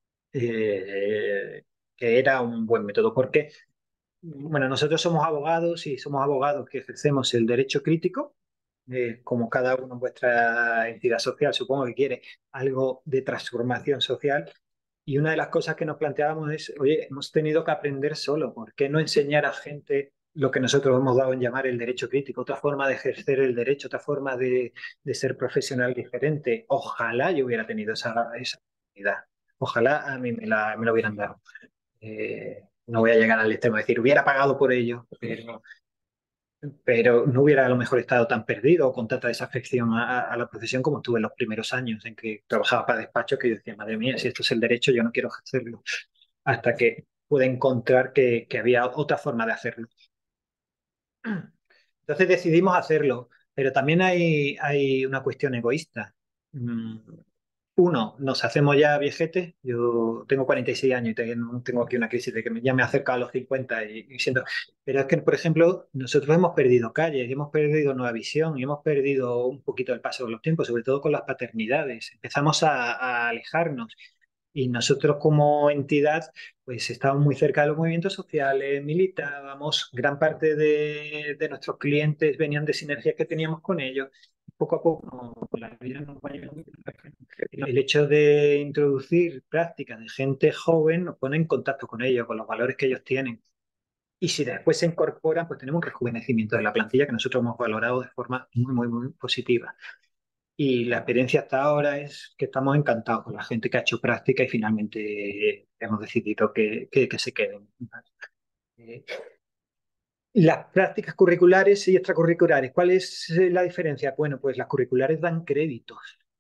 eh, que era un buen método. Porque, bueno, nosotros somos abogados y somos abogados que ejercemos el derecho crítico, eh, como cada uno en vuestra entidad social, supongo que quiere algo de transformación social. Y una de las cosas que nos planteábamos es, oye, hemos tenido que aprender solo, ¿por qué no enseñar a gente lo que nosotros hemos dado en llamar el derecho crítico, otra forma de ejercer el derecho, otra forma de, de ser profesional diferente? Ojalá yo hubiera tenido esa, esa oportunidad, ojalá a mí me, la, me lo hubieran dado. Eh, no voy a llegar al extremo de decir, hubiera pagado por ello, pero pero no hubiera a lo mejor estado tan perdido o con tanta desafección a, a la profesión como tuve en los primeros años en que trabajaba para despacho, que yo decía, madre mía, si esto es el derecho, yo no quiero hacerlo, hasta que pude encontrar que, que había otra forma de hacerlo. Entonces decidimos hacerlo, pero también hay, hay una cuestión egoísta. Mm, Uno, nos hacemos ya viejetes. Yo tengo cuarenta y seis años y tengo, tengo aquí una crisis de que me- ya me acerca a los cincuenta y, y siento. Pero es que, por ejemplo, nosotros hemos perdido calles, hemos perdido nueva visión y hemos perdido un poquito el paso de los tiempos, sobre todo con las paternidades. Empezamos a, a alejarnos. Y nosotros como entidad, pues estábamos muy cerca de los movimientos sociales, militábamos, gran parte de, de nuestros clientes venían de sinergias que teníamos con ellos. Poco a poco, la vida nos va llevando. El hecho de introducir prácticas de gente joven nos pone en contacto con ellos, con los valores que ellos tienen. Y si después se incorporan, pues tenemos un rejuvenecimiento de la plantilla que nosotros hemos valorado de forma muy, muy, muy positiva. Y la experiencia hasta ahora es que estamos encantados con la gente que ha hecho práctica y finalmente hemos decidido que, que, que se queden. Eh, Las prácticas curriculares y extracurriculares, ¿cuál es eh, la diferencia? Bueno, pues las curriculares dan créditos.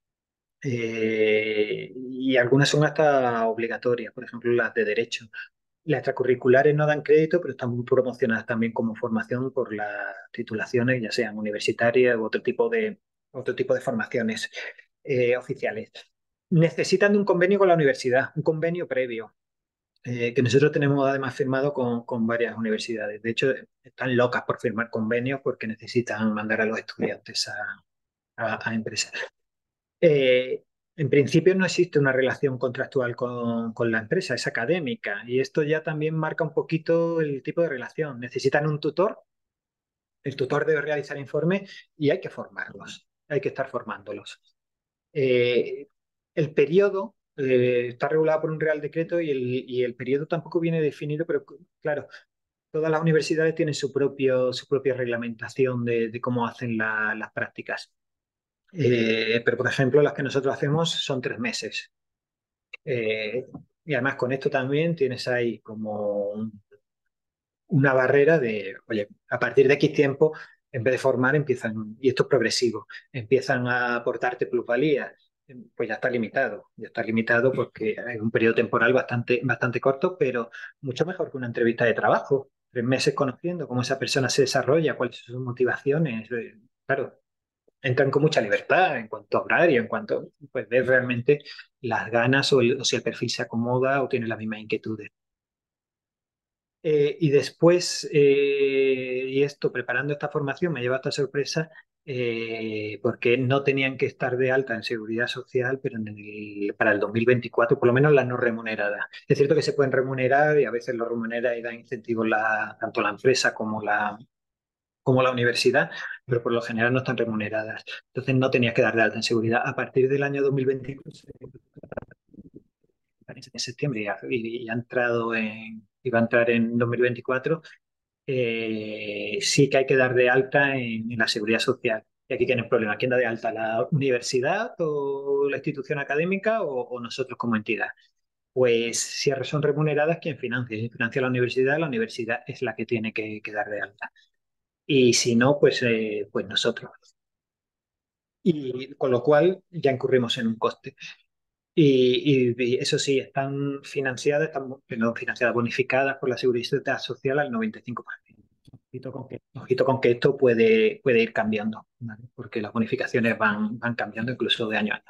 Eh, y algunas son hasta obligatorias, por ejemplo, las de derecho. Las extracurriculares no dan crédito, pero están muy promocionadas también como formación por las titulaciones, ya sean universitarias u otro tipo de, otro tipo de formaciones eh, oficiales. Necesitan de un convenio con la universidad, un convenio previo, eh, que nosotros tenemos además firmado con, con varias universidades. De hecho, están locas por firmar convenios porque necesitan mandar a los estudiantes a, a, a empresas. Eh, en principio no existe una relación contractual con, con la empresa, es académica y esto ya también marca un poquito el tipo de relación. Necesitan un tutor, el tutor debe realizar informes y hay que formarlos, hay que estar formándolos. Eh, el periodo eh, está regulado por un Real Decreto y el, y el periodo tampoco viene definido, pero claro, todas las universidades tienen su, propio, su propia reglamentación de, de cómo hacen la, las prácticas. Eh, pero, por ejemplo, las que nosotros hacemos son tres meses. Eh, y además con esto también tienes ahí como un- una barrera de, oye, a partir de X tiempo, en vez de formar, empiezan, y esto es progresivo, empiezan a aportarte plusvalías. Pues ya está limitado, ya está limitado porque hay un periodo temporal bastante, bastante corto, pero mucho mejor que una entrevista de trabajo. Tres meses conociendo cómo esa persona se desarrolla, cuáles son sus motivaciones. eh, Claro, entran con mucha libertad en cuanto a horario, en cuanto pues ver realmente las ganas o, el- o si el perfil se acomoda o tiene las mismas inquietudes. Eh, y después, eh, y esto, preparando esta formación, me lleva esta sorpresa eh, porque no tenían que estar de alta en seguridad social, pero en el- para el dos mil veinticuatro, por lo menos las no remuneradas. Es cierto que se pueden remunerar y a veces lo remunera y da incentivos la, tanto la empresa como la, como la universidad, pero por lo general no están remuneradas. Entonces no tenías que dar de alta en seguridad. A partir del año dos mil veinticuatro, en septiembre, y ha, y ha entrado en, y va a entrar en dos mil veinticuatro, eh, sí que hay que dar de alta en, en la seguridad social. Y aquí tienes problema. ¿Quién da de alta? ¿La universidad o la institución académica o, o nosotros como entidad? Pues si son remuneradas, ¿quién financia? Si financia la universidad, la universidad es la que tiene que, que dar de alta. Y si no, pues, eh, pues nosotros. Y con lo cual ya incurrimos en un coste. Y, y- y eso sí, están financiadas, están no, financiadas, bonificadas por la Seguridad Social al noventa y cinco por ciento. Ojito con que, ojito con que esto puede, puede ir cambiando, ¿vale? Porque las bonificaciones van, van cambiando incluso de año a año.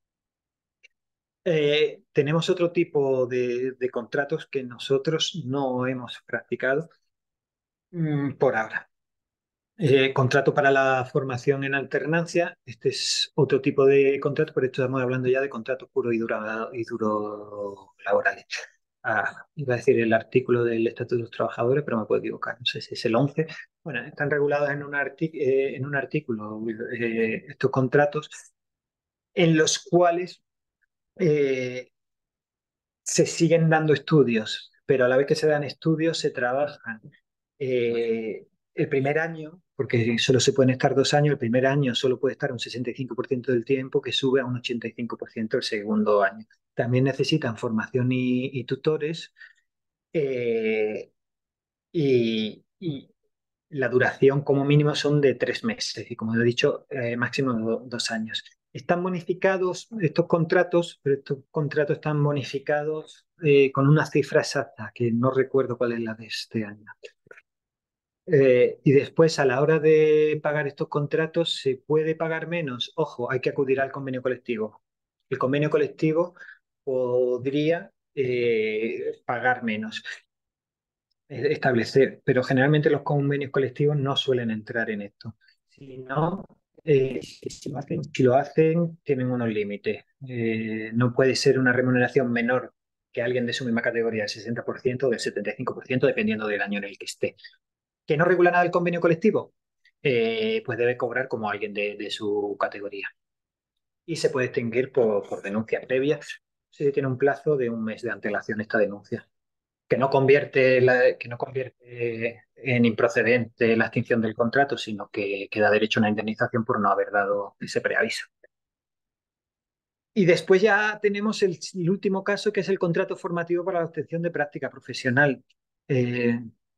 Eh, tenemos otro tipo de, de contratos que nosotros no hemos practicado mm, por ahora. Eh, contrato para la formación en alternancia. Este es otro tipo de contrato, pero estamos hablando ya de contratos puros y, dura, y duro laborales. Ah, iba a decir el artículo del Estatuto de los Trabajadores, pero me puedo equivocar. No sé si es el once. Bueno, están regulados en un, arti- eh, en un artículo eh, estos contratos en los cuales eh, se siguen dando estudios, pero a la vez que se dan estudios se trabajan. Eh, el primer año, porque solo se pueden estar dos años, el primer año solo puede estar un sesenta y cinco por ciento del tiempo, que sube a un ochenta y cinco por ciento el segundo año. También necesitan formación y, y tutores eh, y, y la duración como mínimo son de tres meses y como he dicho, eh, máximo do- dos años. Están bonificados estos contratos, pero estos contratos están bonificados eh, con una cifra exacta, que no recuerdo cuál es la de este año. Eh, y después, a la hora de pagar estos contratos, ¿se puede pagar menos? Ojo, hay que acudir al convenio colectivo. El convenio colectivo podría eh, pagar menos, eh, establecer, pero generalmente los convenios colectivos no suelen entrar en esto. Si no, eh, si lo hacen, si lo hacen, tienen unos límites. Eh, no puede ser una remuneración menor que alguien de su misma categoría del sesenta por ciento o del setenta y cinco por ciento, dependiendo del año en el que esté. ¿Que no regula nada el convenio colectivo? Eh, pues debe cobrar como alguien de, de su categoría. Y se puede extinguir por, por denuncia previa. Se tiene un plazo de un mes de antelación esta denuncia que no convierte, la- que no convierte en improcedente la extinción del contrato, sino que, que da derecho a una indemnización por no haber dado ese preaviso. Y después ya tenemos el, el último caso, que es el contrato formativo para la obtención de práctica profesional. Eh,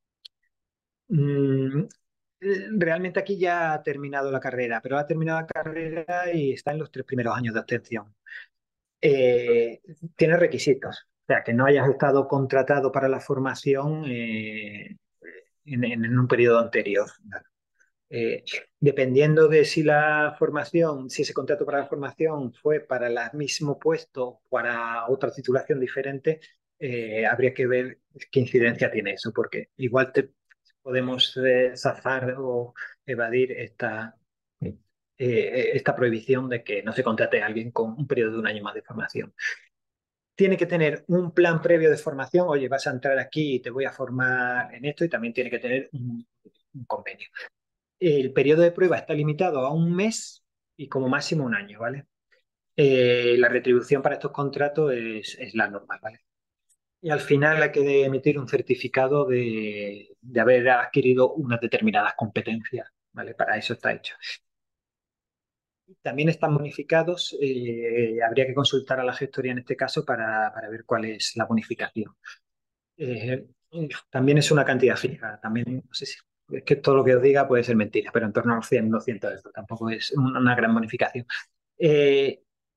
mm, Realmente aquí ya ha terminado la carrera, pero ha terminado la carrera y está en los tres primeros años de obtención. Eh, Tiene requisitos, o sea, que no hayas estado contratado para la formación eh, en, en un periodo anterior. Eh, Dependiendo de si la formación, si ese contrato para la formación fue para el mismo puesto o para otra titulación diferente, eh, habría que ver qué incidencia tiene eso, porque igual te podemos eh, zafar o evadir esta, eh, esta prohibición de que no se contrate a alguien con un periodo de un año más de formación. Tiene que tener un plan previo de formación. Oye, vas a entrar aquí y te voy a formar en esto, y también tiene que tener un, un convenio. El periodo de prueba está limitado a un mes y como máximo un año, ¿vale? Eh, la retribución para estos contratos es, es la normal, ¿vale? Y al final hay que emitir un certificado de, de haber adquirido unas determinadas competencias, ¿vale? Para eso está hecho. También están bonificados, eh, habría que consultar a la gestoría en este caso para, para ver cuál es la bonificación. Eh, También es una cantidad fija, también, no sé si, es que todo lo que os diga puede ser mentira, pero en torno a los cien, doscientos euros, tampoco es una, una gran bonificación. Eh,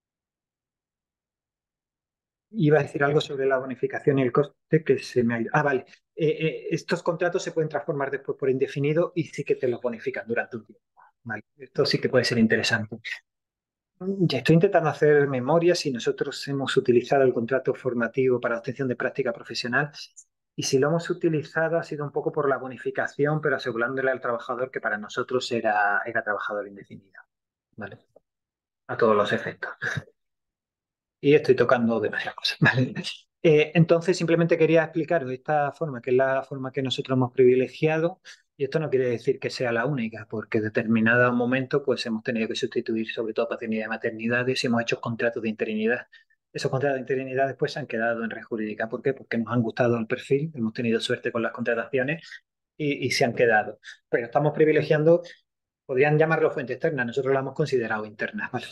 Iba a decir algo sobre la bonificación y el coste que se me ha ido. Ah, vale. Eh, eh, estos contratos se pueden transformar después por indefinido y sí que te los bonifican durante un tiempo. Vale, esto sí que puede ser interesante. Ya estoy intentando hacer memoria si nosotros hemos utilizado el contrato formativo para obtención de práctica profesional y si lo hemos utilizado ha sido un poco por la bonificación, pero asegurándole al trabajador que para nosotros era, era trabajador indefinido, ¿vale? A todos los efectos. Y estoy tocando demasiadas cosas, ¿vale? Eh, entonces, simplemente quería explicaros esta forma, que es la forma que nosotros hemos privilegiado, y esto no quiere decir que sea la única, porque en determinado momento pues hemos tenido que sustituir sobre todo paternidad y maternidades y hemos hecho contratos de interinidad. Esos contratos de interinidad después se han quedado en red jurídica. ¿Por qué? Porque nos han gustado el perfil, hemos tenido suerte con las contrataciones y, y se han quedado. Pero estamos privilegiando, podrían llamarlo fuente externa, nosotros la hemos considerado interna, ¿vale?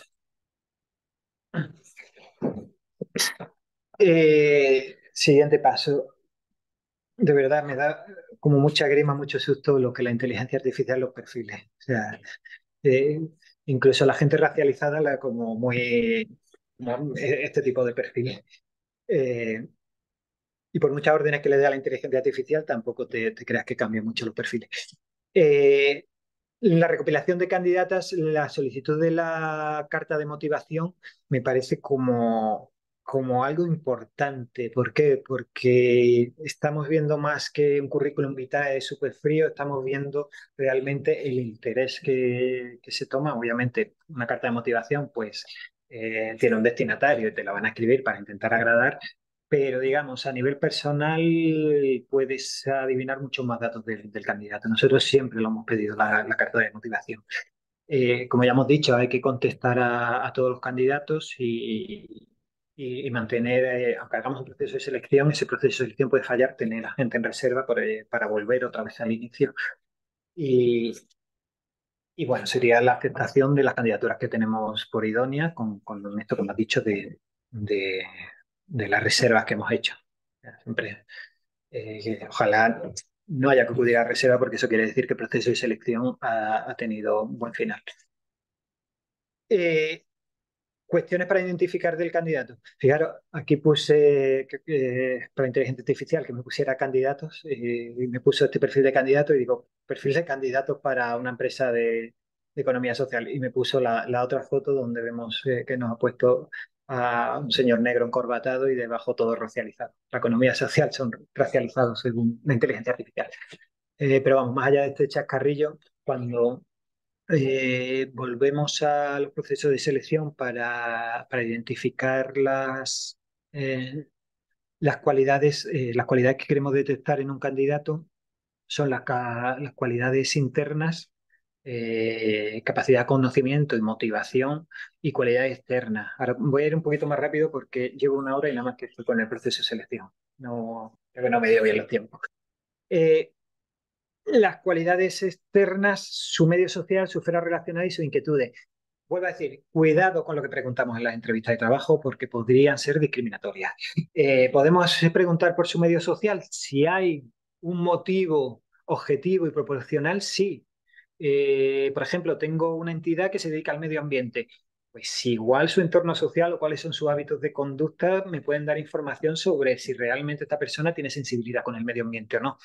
Eh, siguiente paso. De verdad, me da como mucha grima, mucho susto lo que la inteligencia artificial los perfiles. O sea, eh, incluso la gente racializada la como muy como este tipo de perfiles. Eh, y por muchas órdenes que le dé a la inteligencia artificial, tampoco te, te creas que cambien mucho los perfiles. Eh, la recopilación de candidatas, la solicitud de la carta de motivación me parece como, como algo importante. ¿Por qué? Porque estamos viendo más que un currículum vitae súper frío, estamos viendo realmente el interés que, que se toma. Obviamente, una carta de motivación, pues eh, tiene un destinatario y te la van a escribir para intentar agradar, pero digamos, a nivel personal puedes adivinar muchos más datos del, del candidato. Nosotros siempre lo hemos pedido, la, la carta de motivación. Eh, como ya hemos dicho, hay que contestar a, a todos los candidatos y, y- y mantener, eh, aunque hagamos un proceso de selección, ese proceso de selección puede fallar, tener a gente en reserva por, eh, para volver otra vez al inicio. Y, y bueno, sería la aceptación de las candidaturas que tenemos por idónea con, con esto que hemos dicho de, de, de las reservas que hemos hecho. Siempre eh, ojalá no haya que acudir a reserva porque eso quiere decir que el proceso de selección ha, ha tenido un buen final. Eh, Cuestiones para identificar del candidato. Fijaros, aquí puse que, que, para inteligencia artificial que me pusiera candidatos eh, y me puso este perfil de candidato y digo, perfil de candidatos para una empresa de, de economía social y me puso la, la otra foto donde vemos eh, que nos ha puesto a un señor negro encorbatado y debajo todo racializado. La economía social son racializados según la inteligencia artificial. Eh, pero vamos, más allá de este chascarrillo, cuando eh, volvemos a los procesos de selección para, para identificar las, eh, las cualidades, eh, las cualidades que queremos detectar en un candidato son las, ca- las cualidades internas, eh, capacidad de conocimiento y motivación y cualidades externas. Ahora voy a ir un poquito más rápido porque llevo una hora y nada más que estoy con el proceso de selección. No, creo que no me dio bien los tiempos. Eh, las cualidades externas, su medio social, su esfera relacional y sus inquietudes. Vuelvo a decir, cuidado con lo que preguntamos en las entrevistas de trabajo porque podrían ser discriminatorias. Eh, podemos preguntar por su medio social si hay un motivo objetivo y proporcional, sí. Eh, por ejemplo, tengo una entidad que se dedica al medio ambiente. Pues si igual su entorno social o cuáles son sus hábitos de conducta me pueden dar información sobre si realmente esta persona tiene sensibilidad con el medio ambiente o no.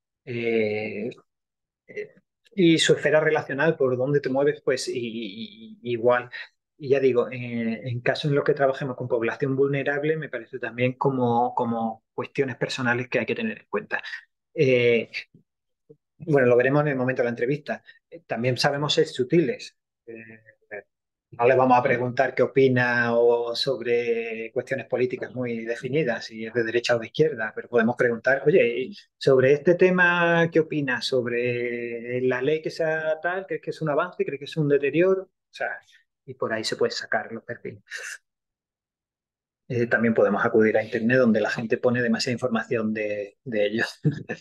Eh, eh, y su esfera relacional, por dónde te mueves, pues y- y- y- igual. Y ya digo, eh, en caso en los que trabajemos con población vulnerable, me parece también como, como cuestiones personales que hay que tener en cuenta. Eh, bueno, lo veremos en el momento de la entrevista. Eh, También sabemos ser sutiles. Eh, no le vamos a preguntar qué opina o sobre cuestiones políticas muy definidas, si es de derecha o de izquierda, pero podemos preguntar, oye, sobre este tema, ¿qué opinas? ¿Sobre la ley que sea tal? ¿Crees que es un avance? ¿Crees que es un deterioro? O sea, y por ahí se puede sacar los perfiles. Eh, también podemos acudir a Internet donde la gente pone demasiada información de, de ellos.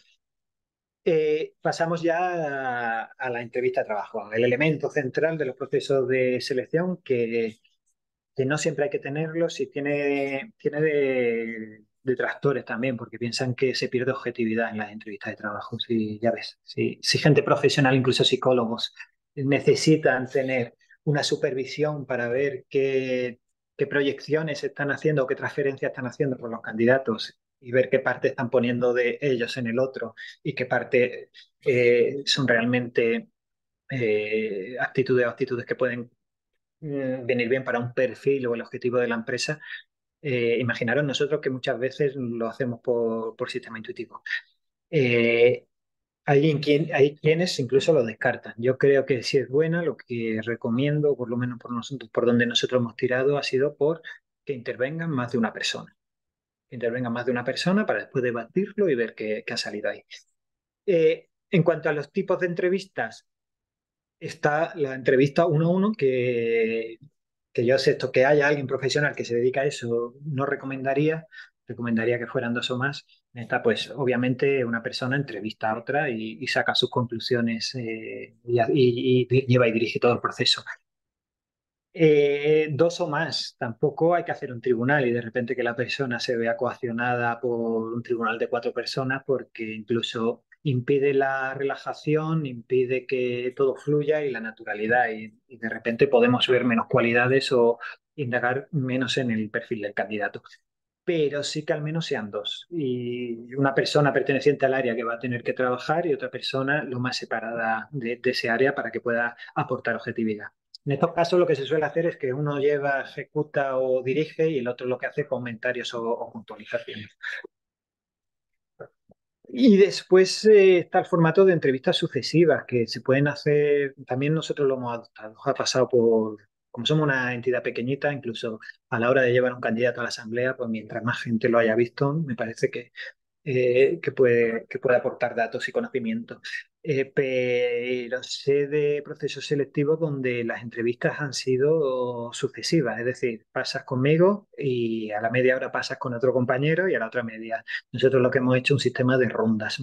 Eh, pasamos ya a, a la entrevista de trabajo, el elemento central de los procesos de selección que, que no siempre hay que tenerlo, si tiene, tiene de- detractores también, porque piensan que se pierde objetividad en las entrevistas de trabajo. Si, ya ves, si, si gente profesional, incluso psicólogos, necesitan tener una supervisión para ver qué, qué proyecciones se están haciendo o qué transferencias están haciendo por los candidatos y ver qué parte están poniendo de ellos en el otro y qué parte eh, son realmente eh, aptitudes o actitudes que pueden mm, venir bien para un perfil o el objetivo de la empresa. Eh, imaginaros nosotros que muchas veces lo hacemos por, por sistema intuitivo. Eh, hay, en quien, hay quienes incluso lo descartan. Yo creo que si es buena, lo que recomiendo, por lo menos por nosotros, por donde nosotros hemos tirado, ha sido por que intervengan más de una persona. Que intervengan más de una persona para después debatirlo y ver qué, qué ha salido ahí. Eh, en cuanto a los tipos de entrevistas, está la entrevista uno a uno, que, que yo sé esto, que haya alguien profesional que se dedica a eso, no recomendaría, recomendaría que fueran dos o más. Está, pues, obviamente, una persona entrevista a otra y, y saca sus conclusiones eh, y, y- y lleva y dirige todo el proceso. Eh, dos o más, tampoco hay que hacer un tribunal y de repente que la persona se vea coaccionada por un tribunal de cuatro personas porque incluso impide la relajación, impide que todo fluya y la naturalidad y, y de repente podemos ver menos cualidades o indagar menos en el perfil del candidato. Pero sí que al menos sean dos y una persona perteneciente al área que va a tener que trabajar y otra persona lo más separada de, de ese área para que pueda aportar objetividad. En estos casos lo que se suele hacer es que uno lleva, ejecuta o dirige y el otro lo que hace es comentarios o, o puntualizaciones. Y después eh, está el formato de entrevistas sucesivas que se pueden hacer, también nosotros lo hemos adoptado, ha pasado por, como somos una entidad pequeñita, incluso a la hora de llevar un candidato a la asamblea, pues mientras más gente lo haya visto, me parece que eh, que puede, que puede aportar datos y conocimiento. Eh, pero sé de procesos selectivos donde las entrevistas han sido sucesivas, es decir, pasas conmigo y a la media hora pasas con otro compañero y a la otra media. Nosotros lo que hemos hecho es un sistema de rondas.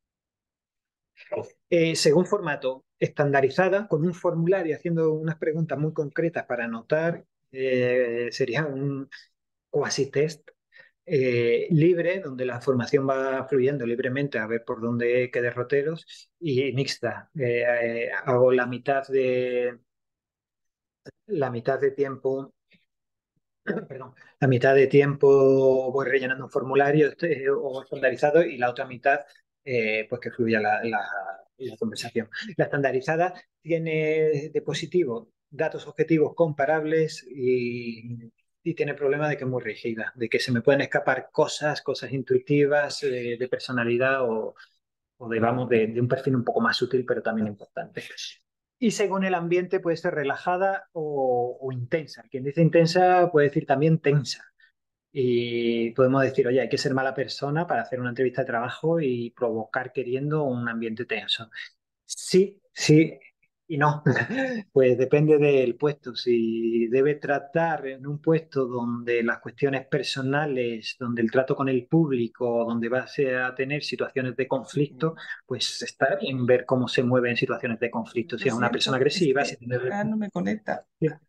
Eh, según formato, estandarizada, con un formulario haciendo unas preguntas muy concretas para anotar, eh, sería un quasi test eh, libre, donde la formación va fluyendo libremente a ver por dónde qué derroteros, y mixta. Eh, eh, hago la mitad de la mitad de tiempo, perdón, la mitad de tiempo voy rellenando un formulario este, o estandarizado y la otra mitad eh, pues que fluya la, la, la conversación. La estandarizada tiene de positivo datos objetivos comparables y, y tiene el problema de que es muy rígida, de que se me pueden escapar cosas, cosas intuitivas eh, de personalidad o, o digamos de, de un perfil un poco más sutil, pero también importante. Y según el ambiente puede ser relajada o, o intensa. Quien dice intensa puede decir también tensa. Y podemos decir, oye, hay que ser mala persona para hacer una entrevista de trabajo y provocar queriendo un ambiente tenso. Sí, sí y no. Pues depende del puesto. Si debe tratar en un puesto donde las cuestiones personales, donde el trato con el público, donde va a tener situaciones de conflicto, pues está bien ver cómo se mueve en situaciones de conflicto. Si Lo es una persona siento, es agresiva, si que tiene... acá no me conecta.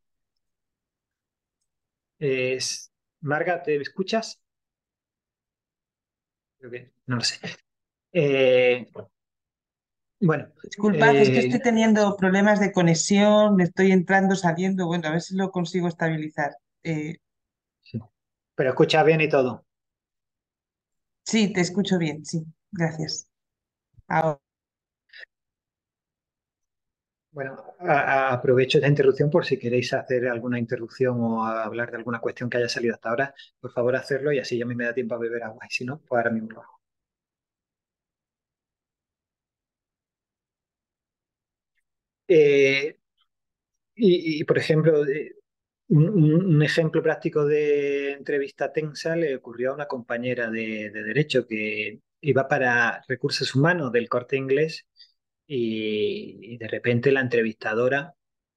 Es... Marga, ¿te escuchas? Creo que no lo sé. Eh, bueno, Disculpad, es que eh, estoy teniendo problemas de conexión, me estoy entrando, saliendo. Bueno, a ver si lo consigo estabilizar. Eh, sí. Pero escucha bien y todo. sí, te escucho bien, sí, gracias. Ahora, Bueno, a- a- aprovecho esta interrupción por si queréis hacer alguna interrupción o a- hablar de alguna cuestión que haya salido hasta ahora, por favor hacerlo y así ya a mí me da tiempo a beber agua. Y si no, pues ahora mismo lo hago. Eh, y, y, por ejemplo, eh, un, un- un ejemplo práctico de entrevista tensa le ocurrió a una compañera de, de Derecho que iba para recursos humanos del Corte Inglés y, y de repente la entrevistadora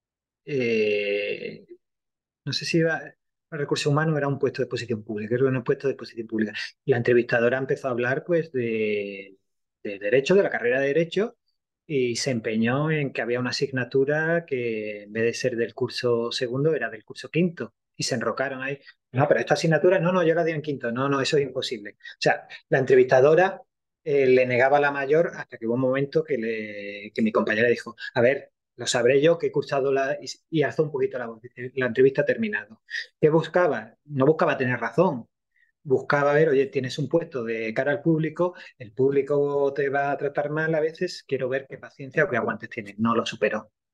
eh, no sé si iba a recursos humanos, era un puesto de posición pública, creo que era un puesto de posición pública. La entrevistadora empezó a hablar pues de, de derecho, de la carrera de derecho, y se empeñó en que había una asignatura que en vez de ser del curso segundo era del curso quinto. Y se enrocaron ahí. No, pero esta asignatura, no, no, yo la di en quinto. No, no, eso es imposible. O sea, la entrevistadora eh, le negaba la mayor hasta que hubo un momento que, le, que mi compañera dijo, a ver, lo sabré yo que he cursado la... Y, y alzó un poquito la voz. Dice, la entrevista ha terminado. ¿Qué buscaba? No buscaba tener razón. Buscaba ver, oye, tienes un puesto de cara al público, el público te va a tratar mal a veces, quiero ver qué paciencia o qué aguantes tienes. No lo superó.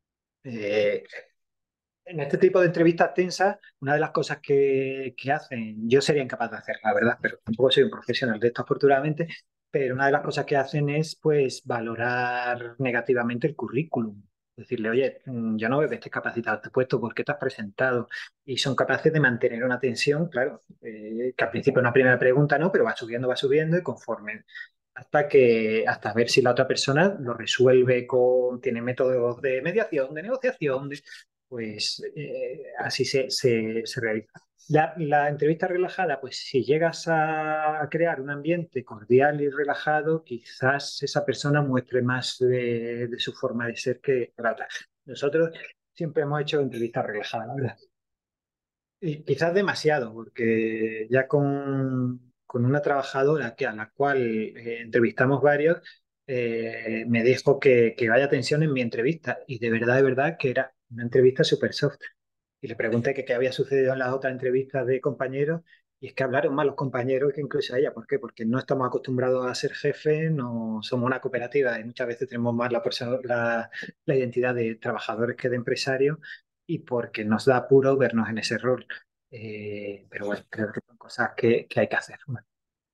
Eh, en este tipo de entrevistas tensas, una de las cosas que, que hacen, yo sería incapaz de hacer, la verdad, pero tampoco soy un profesional de esto, afortunadamente, pero una de las cosas que hacen es, pues, valorar negativamente el currículum. Decirle, oye, mm, yo no veo que estés capacitado a este puesto, ¿por qué te has presentado? Y son capaces de mantener una tensión, claro, eh, que al principio una primera pregunta no, pero va subiendo, va subiendo y conforme hasta que, hasta ver si la otra persona lo resuelve con, tiene métodos de mediación, de negociación, de- pues eh, así se, se, se realiza. La, la entrevista relajada, pues si llegas a crear un ambiente cordial y relajado, quizás esa persona muestre más de, de su forma de ser que la otra. Nosotros siempre hemos hecho entrevistas relajadas, la verdad. Y quizás demasiado, porque ya con, con una trabajadora que, a la cual eh, entrevistamos varios, eh, me dijo que, que vaya tensión en mi entrevista. Y de verdad, de verdad, que era una entrevista súper soft. Y le pregunté que qué había sucedido en las otras entrevistas de compañeros. Y es que hablaron más los compañeros que incluso ella. ¿Por qué? Porque no estamos acostumbrados a ser jefes, no somos una cooperativa y muchas veces tenemos más la, perso- la, la identidad de trabajadores que de empresarios y porque nos da apuro vernos en ese rol. Eh, pero bueno, creo que son cosas que, que hay que hacer. Bueno,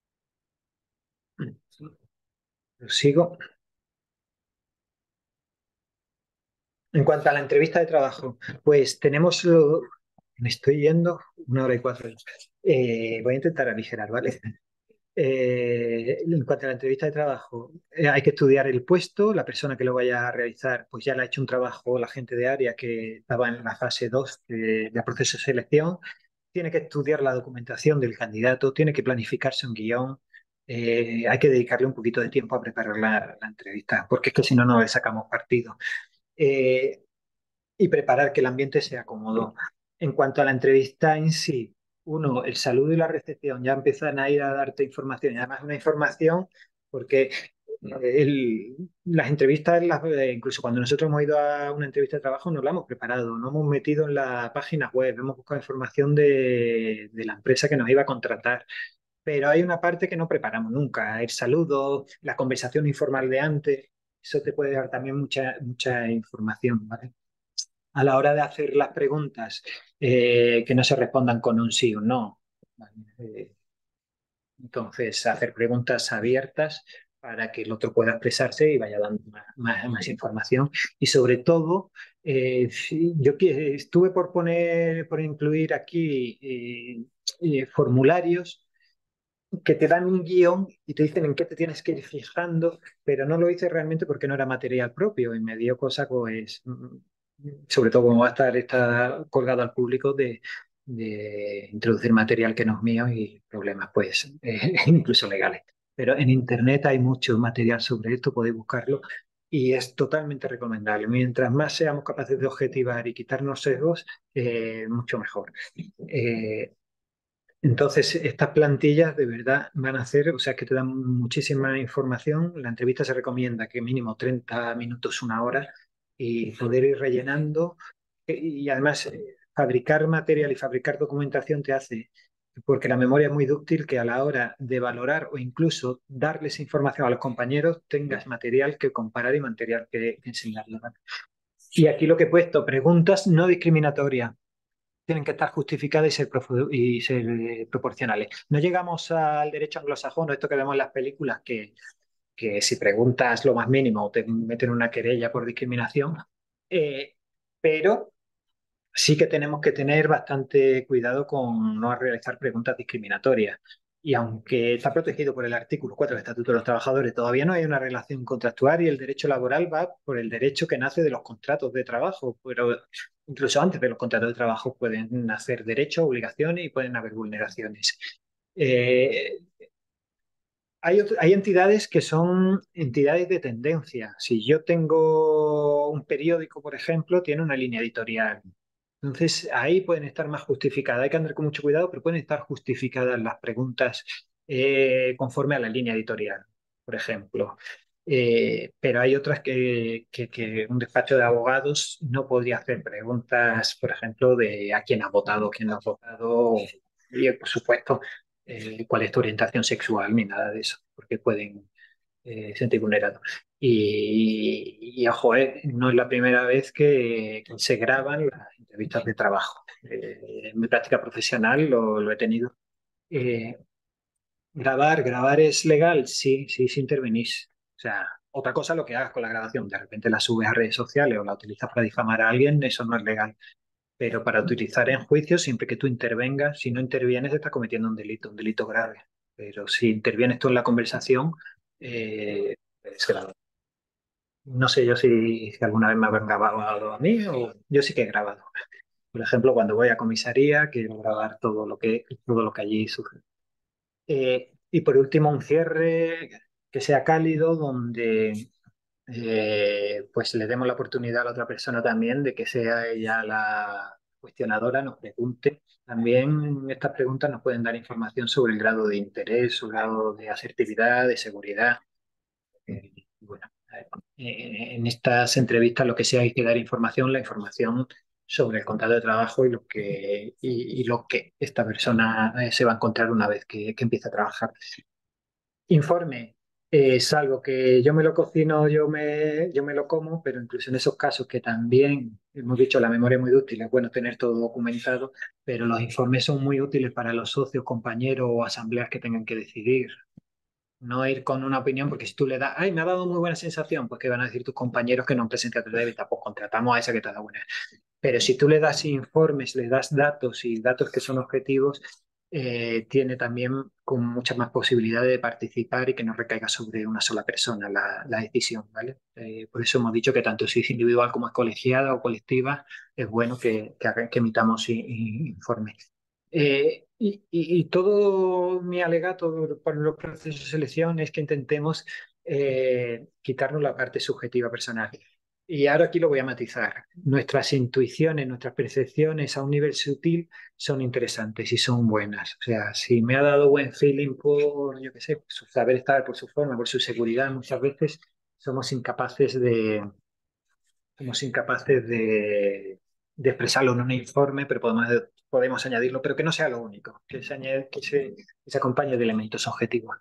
sigo. En cuanto a la entrevista de trabajo, pues tenemos lo... Me estoy yendo una hora y cuatro. Eh, voy a intentar aligerar, ¿vale? Eh, en cuanto a la entrevista de trabajo, eh, hay que estudiar el puesto, la persona que lo vaya a realizar, pues ya le ha hecho un trabajo la gente de área que estaba en la fase dos de, de proceso de selección, tiene que estudiar la documentación del candidato, tiene que planificarse un guión, eh, hay que dedicarle un poquito de tiempo a preparar la, la entrevista, porque es que si no, no le sacamos partido. Eh, y preparar que el ambiente sea cómodo. En cuanto a la entrevista en sí, uno, el saludo y la recepción ya empiezan a ir a darte información, y además una información, porque el- las entrevistas, las- eh, incluso cuando nosotros hemos ido a una entrevista de trabajo, nos la hemos preparado, nos hemos metido en la página web, hemos buscado información de, de la empresa que nos iba a contratar. Pero hay una parte que no preparamos nunca, el saludo, la conversación informal de antes, eso te puede dar también mucha, mucha información, ¿vale? A la hora de hacer las preguntas, eh, que no se respondan con un sí o un no. ¿Vale? Eh, entonces, hacer preguntas abiertas para que el otro pueda expresarse y vaya dando más, más- más información. Y sobre todo, eh, sí, yo que- estuve por poner, por incluir aquí eh, eh, formularios que te dan un guión y te dicen en qué te tienes que ir fijando, pero no lo hice realmente porque no era material propio y me dio cosa, pues, mm, sobre todo como va a estar está colgado al público, de, de introducir material que no es mío y problemas, pues, eh, incluso legales. Pero en Internet hay mucho material sobre esto, podéis buscarlo y es totalmente recomendable. Mientras más seamos capaces de objetivar y quitarnos sesgos, eh, mucho mejor. Eh, entonces, estas plantillas de verdad van a hacer, o sea, que te dan muchísima información. La entrevista se recomienda que mínimo treinta minutos, una hora, y poder ir rellenando. Y además, eh, fabricar material y fabricar documentación te hace, porque la memoria es muy dúctil, que a la hora de valorar o incluso darles información a los compañeros, tengas material que comparar y material que, que enseñarles, ¿vale? Y aquí lo que he puesto, preguntas no discriminatorias tienen que estar justificadas y ser, profu- y ser eh, proporcionales. No llegamos al derecho anglosajón, esto que vemos en las películas, que, que si preguntas lo más mínimo te meten una querella por discriminación, eh, pero sí que tenemos que tener bastante cuidado con no realizar preguntas discriminatorias. Y aunque está protegido por el artículo cuatro del Estatuto de los Trabajadores, todavía no hay una relación contractual y el derecho laboral va por el derecho que nace de los contratos de trabajo. Pero incluso antes de los contratos de trabajo pueden nacer derechos, obligaciones y pueden haber vulneraciones. Eh, hay, ot- hay entidades que son entidades de tendencia. Si yo tengo un periódico, por ejemplo, tiene una línea editorial. Entonces, ahí pueden estar más justificadas. Hay que andar con mucho cuidado, pero pueden estar justificadas las preguntas eh, conforme a la línea editorial, por ejemplo. Eh, pero hay otras que, que- que un despacho de abogados no podría hacer preguntas, por ejemplo, de a quién ha votado, quién no ha votado, y por supuesto, eh, cuál es tu orientación sexual, ni nada de eso, porque pueden, eh, sentir vulnerado. Y, y, ojo, eh, no es la primera vez que, que se graban las entrevistas de trabajo. Eh, en mi práctica profesional lo, lo he tenido. Eh, grabar, grabar es legal, sí, sí, si intervenís. O sea, otra cosa lo que hagas con la grabación, de repente la subes a redes sociales o la utilizas para difamar a alguien, eso no es legal. Pero para utilizar en juicio, siempre que tú intervengas, si no intervienes, estás cometiendo un delito, un delito grave. Pero si intervienes tú en la conversación, eh, es grave. No sé yo si, si alguna vez me habrán grabado a mí o yo sí que he grabado. Por ejemplo, cuando voy a comisaría, quiero grabar todo lo que, todo lo que allí sucede. Eh, y por último, un cierre que sea cálido, donde eh, pues le demos la oportunidad a la otra persona también de que sea ella la cuestionadora, nos pregunte. También estas preguntas nos pueden dar información sobre el grado de interés, su grado de asertividad, de seguridad. Eh, bueno, eh, en estas entrevistas lo que sí hay que dar información, la información sobre el contrato de trabajo y lo que, y, y lo que esta persona eh, se va a encontrar una vez que, que empiece a trabajar. Informe eh, es algo que yo me lo cocino, yo me, yo me lo como, pero incluso en esos casos que también hemos dicho la memoria es muy útil, es bueno tener todo documentado, pero los informes son muy útiles para los socios, compañeros o asambleas que tengan que decidir. No ir con una opinión, porque si tú le das, ay, me ha dado muy buena sensación, pues que van a decir tus compañeros que no han presentado tu débito, pues contratamos a esa que te ha dado buena. Pero si tú le das informes, le das datos y datos que son objetivos, eh, tiene también con muchas más posibilidades de participar y que no recaiga sobre una sola persona la, la decisión, ¿vale? Eh, por eso hemos dicho que tanto si es individual como es colegiada o colectiva, es bueno que, que, haga- que emitamos i- i- informes. Eh, y, y- y todo mi alegato por los procesos de selección es que intentemos eh, quitarnos la parte subjetiva personal. Y ahora aquí lo voy a matizar. Nuestras intuiciones, nuestras percepciones a un nivel sutil son interesantes y son buenas. O sea, si me ha dado buen feeling por, yo qué sé, por su saber estar, por su forma, por su seguridad, muchas veces somos incapaces de, somos incapaces de, de expresarlo en un informe, pero podemos, podemos añadirlo, pero que no sea lo único, que se, añade, que se, que se acompañe de elementos objetivos.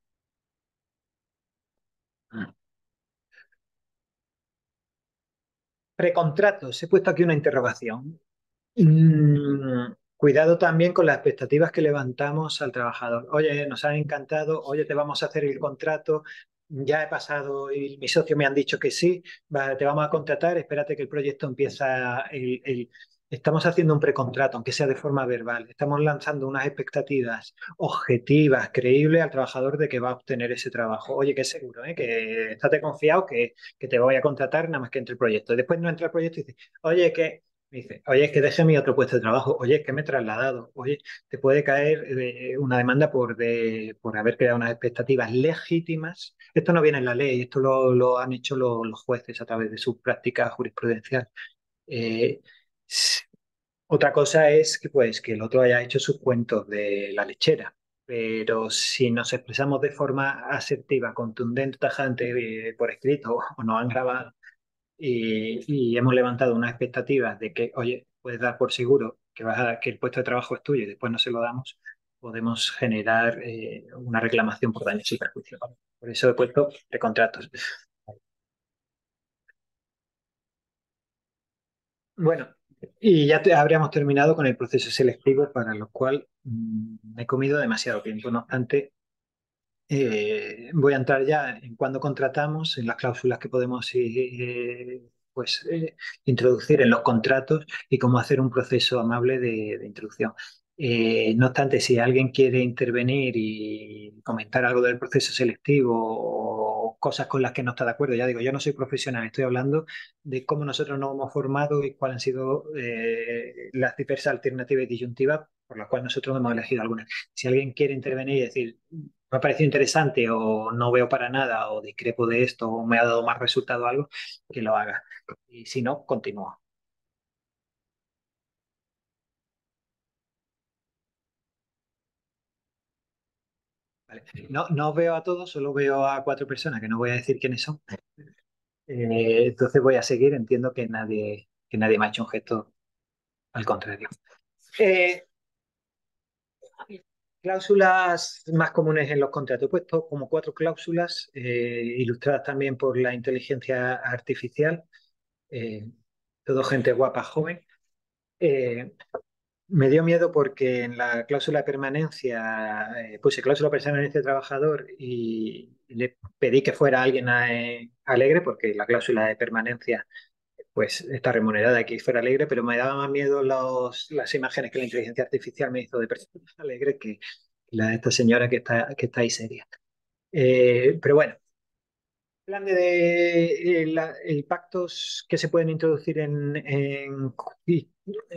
Precontratos, he puesto aquí una interrogación. Mm, cuidado también con las expectativas que levantamos al trabajador. Oye, nos ha encantado, oye, te vamos a hacer el contrato, ya he pasado y mis socios me han dicho que sí, va, te vamos a contratar, espérate que el proyecto empieza, el, el- estamos haciendo un precontrato, aunque sea de forma verbal, estamos lanzando unas expectativas objetivas, creíbles al trabajador de que va a obtener ese trabajo. Oye, que es seguro, ¿eh? Que estate confiado que, que te voy a contratar nada más que entre el proyecto. Después no entra el proyecto y dice, oye, que me dice, oye, es que dejé mi otro puesto de trabajo, oye, es que me he trasladado, oye, te puede caer eh, una demanda por, de, por haber creado unas expectativas legítimas. Esto no viene en la ley, esto lo, lo han hecho lo- los jueces a través de su práctica jurisprudencial. Eh, s- otra cosa es que, pues, que el otro haya hecho sus cuentos de la lechera, pero si nos expresamos de forma asertiva, contundente, tajante, eh, por escrito o nos han grabado y, y hemos levantado unas expectativas de que, oye, puedes dar por seguro que, vas a- que el puesto de trabajo es tuyo y después no se lo damos, podemos generar eh, una reclamación por daños y perjuicios. ¿Vale? Por eso he puesto de contratos. Bueno, y ya te- habríamos terminado con el proceso selectivo, para lo cual mm, me he comido demasiado tiempo. No obstante, Eh, voy a entrar ya en cuándo contratamos, en las cláusulas que podemos eh, pues, eh, introducir en los contratos y cómo hacer un proceso amable de, de introducción. Eh, no obstante, si alguien quiere intervenir y comentar algo del proceso selectivo o cosas con las que no está de acuerdo, ya digo, yo no soy profesional, estoy hablando de cómo nosotros nos hemos formado y cuáles han sido eh, las diversas alternativas y disyuntivas por las cuales nosotros hemos elegido algunas. Si alguien quiere intervenir y decir, me ha parecido interesante o no veo para nada o discrepo de esto o me ha dado más resultado algo, que lo haga. Y si no, continúa. ¿Vale? No, no veo a todos, solo veo a cuatro personas que no voy a decir quiénes son. Eh, entonces voy a seguir. Entiendo que nadie, que nadie me ha hecho un gesto al contrario. Eh, Cláusulas más comunes en los contratos. He puesto como cuatro cláusulas, eh, ilustradas también por la inteligencia artificial. eh, Todo gente guapa, joven. Eh, Me dio miedo porque en la cláusula de permanencia, eh, puse cláusula de permanencia de trabajador y le pedí que fuera alguien eh, alegre, porque la cláusula de permanencia pues está remunerada, que fuera alegre, pero me daba más miedo los, las imágenes que la inteligencia artificial me hizo de personas alegres que la de esta señora que está, que está ahí seria. Eh, pero bueno, plan de, de, eh, la- eh, pactos que se pueden introducir en, en- y,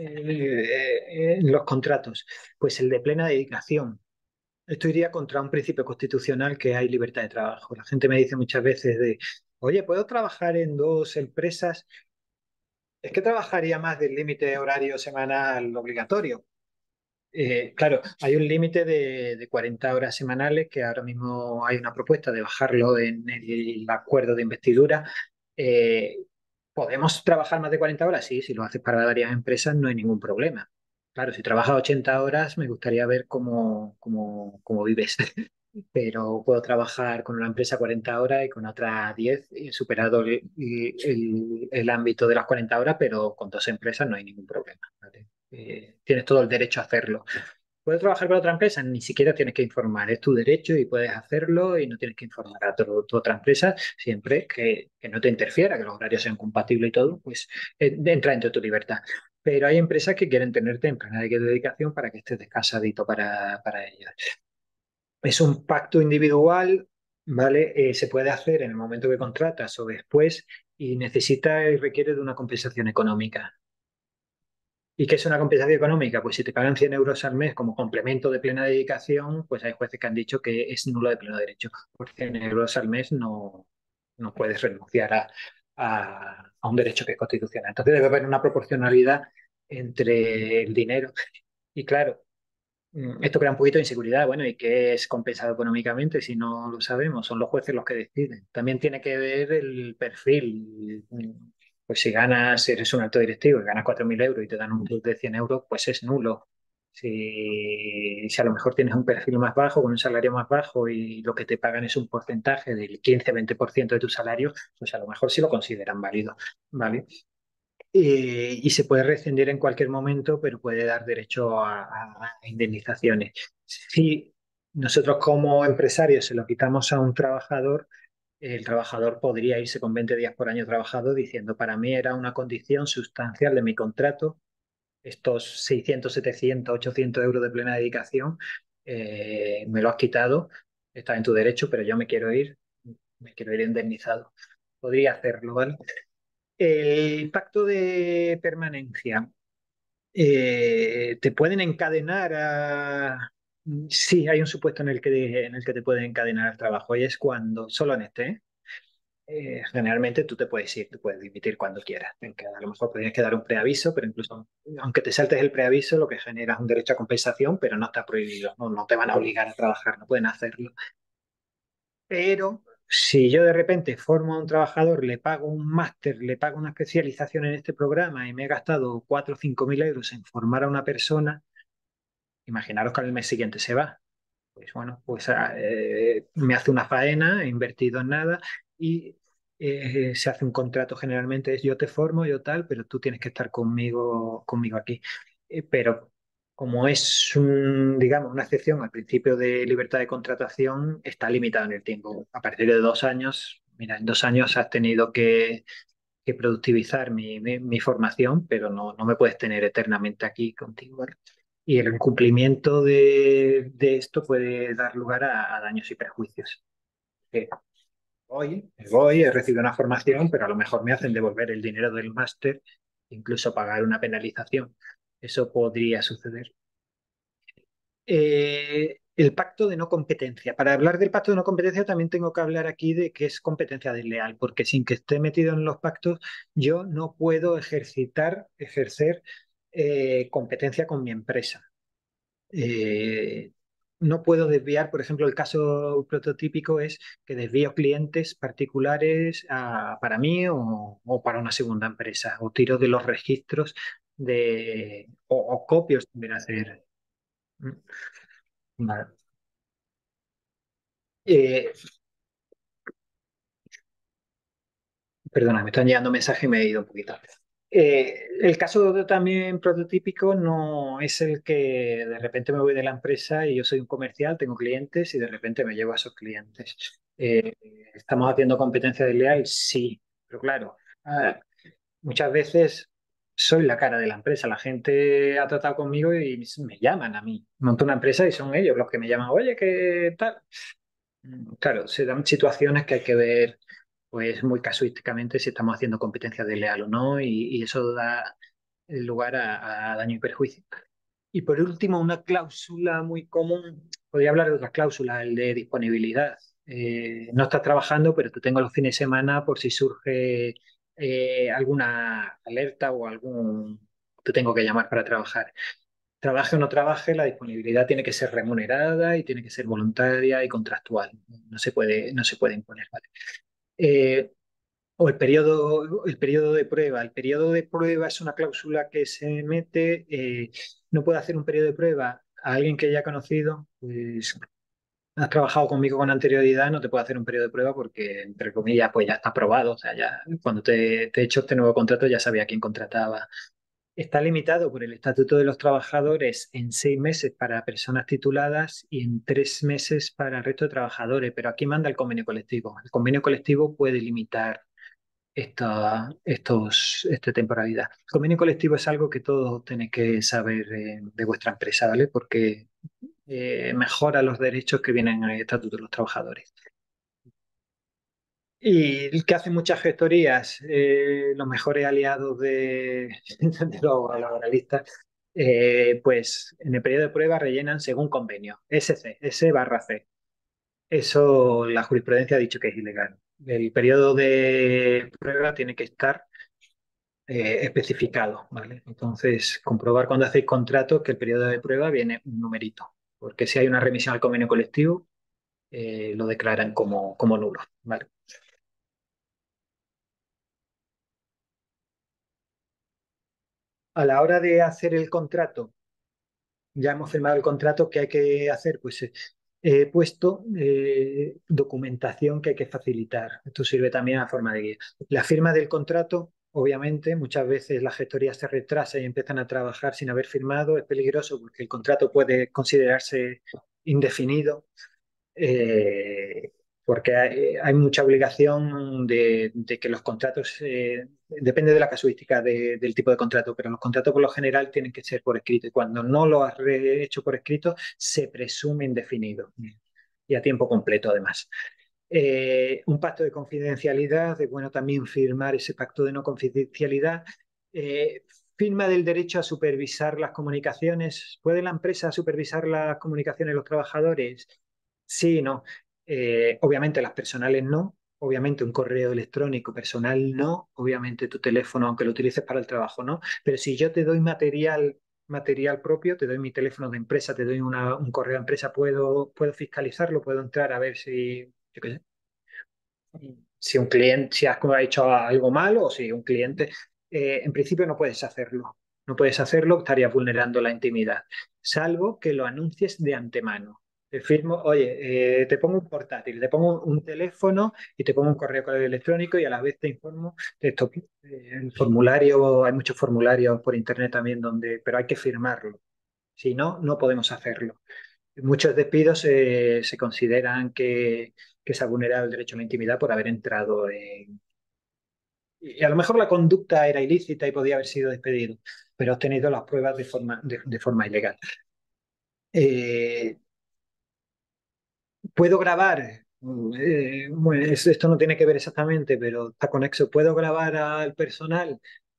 eh, en los contratos. Pues el de plena dedicación. Esto iría contra un principio constitucional, que hay libertad de trabajo. La gente me dice muchas veces de, oye, ¿puedo trabajar en dos empresas? Es que trabajaría más del límite horario semanal obligatorio. Eh, claro, hay un límite de, de cuarenta horas semanales, que ahora mismo hay una propuesta de bajarlo en el acuerdo de investidura. Eh, ¿Podemos trabajar más de cuarenta horas? Sí, si lo haces para varias empresas no hay ningún problema. Claro, si trabajas ochenta horas, me gustaría ver cómo, cómo, cómo vives. Pero puedo trabajar con una empresa cuarenta horas y con otra diez, he superado el, el- el ámbito de las cuarenta horas, pero con dos empresas no hay ningún problema, ¿vale? Eh, tienes todo el derecho a hacerlo. ¿Puedes trabajar para otra empresa? Ni siquiera tienes que informar, es tu derecho y puedes hacerlo y no tienes que informar a tu, tu otra empresa, siempre que, que no te interfiera, que los horarios sean compatibles y todo, pues eh, entra dentro de tu libertad. Pero hay empresas que quieren tenerte en plena dedicación para que estés descansadito para, para ellos. Es un pacto individual, ¿vale? Eh, se puede hacer en el momento que contratas o después, y necesita y requiere de una compensación económica. ¿Y qué es una compensación económica? Pues si te pagan cien euros al mes como complemento de plena dedicación, pues hay jueces que han dicho que es nulo de pleno derecho. Por cien euros al mes no, no puedes renunciar a, a- a un derecho que es constitucional. Entonces debe haber una proporcionalidad entre el dinero. Y claro, Mm, esto crea un poquito de inseguridad. Bueno, ¿y qué es compensado económicamente si no lo sabemos? Son los jueces los que deciden. También tiene que ver el perfil. Pues si ganas, si eres un alto directivo y ganas cuatro mil euros y te dan un plus de cien euros, pues es nulo. Si, si a lo mejor tienes un perfil más bajo, con un salario más bajo y lo que te pagan es un porcentaje del quince veinte por ciento de tu salario, pues a lo mejor sí lo consideran válido, ¿vale? Eh, y se puede rescindir en cualquier momento, pero puede dar derecho a, a- a indemnizaciones. Si nosotros como empresarios se lo quitamos a un trabajador, el trabajador podría irse con veinte días por año trabajado diciendo, para mí era una condición sustancial de mi contrato, estos seiscientos setecientos ochocientos euros de plena dedicación, eh, me lo has quitado, está en tu derecho, pero yo me quiero ir, me quiero ir indemnizado. Podría hacerlo, ¿vale? El pacto de permanencia, eh, te pueden encadenar a... Sí, hay un supuesto en el que, en el que te pueden encadenar al trabajo, y es cuando, solo en este, ¿eh? Eh, generalmente tú te puedes ir, te puedes dimitir cuando quieras. Aunque a lo mejor tienes que dar un preaviso, pero incluso aunque te saltes el preaviso, lo que genera es un derecho a compensación, pero no está prohibido, no, no te van a obligar a trabajar, no pueden hacerlo. Pero si yo de repente formo a un trabajador, le pago un máster, le pago una especialización en este programa y me he gastado cuatro o cinco mil euros en formar a una persona, imaginaros que al mes siguiente se va. Pues bueno, pues ah, eh, me hace una faena, he invertido en nada y eh, se hace un contrato, generalmente es yo te formo, yo tal, pero tú tienes que estar conmigo, conmigo aquí. Eh, pero como es un, digamos, una excepción al principio de libertad de contratación, está limitado en el tiempo. A partir de dos años, mira, en dos años has tenido que, que productivizar mi, mi- mi formación, pero no, no me puedes tener eternamente aquí contigo, ¿vale? Y el incumplimiento de, de esto puede dar lugar a, a daños y perjuicios. Que voy, voy, he recibido una formación, pero a lo mejor me hacen devolver el dinero del máster, incluso pagar una penalización. Eso podría suceder. Eh, el pacto de no competencia. Para hablar del pacto de no competencia también tengo que hablar aquí de qué es competencia desleal, porque sin que esté metido en los pactos, yo no puedo ejercitar, ejercer eh, competencia con mi empresa. Eh, no puedo desviar, por ejemplo, el caso prototípico es que desvío clientes particulares a- para mí o, o para una segunda empresa, o tiro de los registros de, o, o copio sin hacer. Vale. Eh, Perdona, me están llegando mensajes y me he ido un poquito. Eh, el caso de- también prototípico no es el que de repente me voy de la empresa y yo soy un comercial, tengo clientes y de repente me llevo a esos clientes. Eh, ¿Estamos haciendo competencia desleal? Sí, pero claro, ah, muchas veces soy la cara de la empresa. La gente ha tratado conmigo y me llaman a mí. Monto una empresa y son ellos los que me llaman, oye, ¿qué tal? Mm, Claro, se dan situaciones que hay que ver pues muy casuísticamente si estamos haciendo competencia desleal o no y, y eso da lugar a, a daño y perjuicio. Y por último, una cláusula muy común, podría hablar de otras cláusulas, el de disponibilidad. Eh, no estás trabajando, pero te tengo los fines de semana por si surge eh, alguna alerta o algún... Te tengo que llamar para trabajar. Trabaje o no trabaje, la disponibilidad tiene que ser remunerada y tiene que ser voluntaria y contractual. No se puede, no se puede imponer, ¿vale? Eh, o el periodo, el periodo de prueba. El periodo de prueba es una cláusula que se mete. Eh, no puede hacer un periodo de prueba a alguien que ya ha conocido, pues has trabajado conmigo con anterioridad, no te puedo hacer un periodo de prueba porque, entre comillas, pues ya está aprobado. O sea, ya cuando te, te he hecho este nuevo contrato ya sabía quién contrataba. Está limitado por el Estatuto de los Trabajadores en seis meses para personas tituladas y en tres meses para el resto de trabajadores, pero aquí manda el convenio colectivo. El convenio colectivo puede limitar esta, estos, esta temporalidad. El convenio colectivo es algo que todos tenéis que saber eh, de vuestra empresa, ¿vale? Porque eh, mejora los derechos que vienen en el Estatuto de los Trabajadores. Y el que hace muchas gestorías, eh, los mejores aliados de, de los laboralistas, eh, pues en el periodo de prueba rellenan según convenio, S C, S barra C. Eso la jurisprudencia ha dicho que es ilegal. El periodo de prueba tiene que estar eh, especificado, ¿vale? Entonces, comprobar cuando hacéis contratos que el periodo de prueba viene un numerito, porque si hay una remisión al convenio colectivo, eh, lo declaran como, como nulo, ¿vale? A la hora de hacer el contrato, ya hemos firmado el contrato, ¿qué hay que hacer? Pues eh, he puesto eh, documentación que hay que facilitar. Esto sirve también a forma de guía. La firma del contrato, obviamente, muchas veces la gestoría se retrasa y empiezan a trabajar sin haber firmado. Es peligroso porque el contrato puede considerarse indefinido eh, porque hay, hay mucha obligación de, de que los contratos, eh, depende de la casuística de- del tipo de contrato, pero los contratos por lo general tienen que ser por escrito y cuando no lo has re- hecho por escrito se presume indefinido y a tiempo completo además. Eh, un pacto de confidencialidad, es bueno también firmar ese pacto de no confidencialidad. Eh, Firma del derecho a supervisar las comunicaciones. ¿Puede la empresa supervisar las comunicaciones de los trabajadores? Sí, no. Eh, obviamente las personales no. Obviamente un correo electrónico personal no. Obviamente tu teléfono, aunque lo utilices para el trabajo, no. Pero si yo te doy material, material propio, te doy mi teléfono de empresa, te doy una- un correo de empresa, puedo, puedo fiscalizarlo, puedo entrar a ver si, yo qué sé, si un cliente, si has hecho algo malo o si un cliente, eh, en principio no puedes hacerlo. No puedes hacerlo, estarías vulnerando la intimidad, salvo que lo anuncies de antemano. Te firmo, oye, eh, te pongo un portátil, te pongo un teléfono y te pongo un correo electrónico y a la vez te informo de esto. Eh, el formulario, hay muchos formularios por internet también donde, pero hay que firmarlo. Si no, no podemos hacerlo. Muchos despidos eh, se consideran que, que se ha vulnerado el derecho a la intimidad por haber entrado en... Y a lo mejor la conducta era ilícita y podía haber sido despedido, pero has tenido las pruebas de forma, de, de forma ilegal. Eh, ¿Puedo grabar? Eh, bueno, es- esto no tiene que ver exactamente, pero está conexo. ¿Puedo grabar al personal?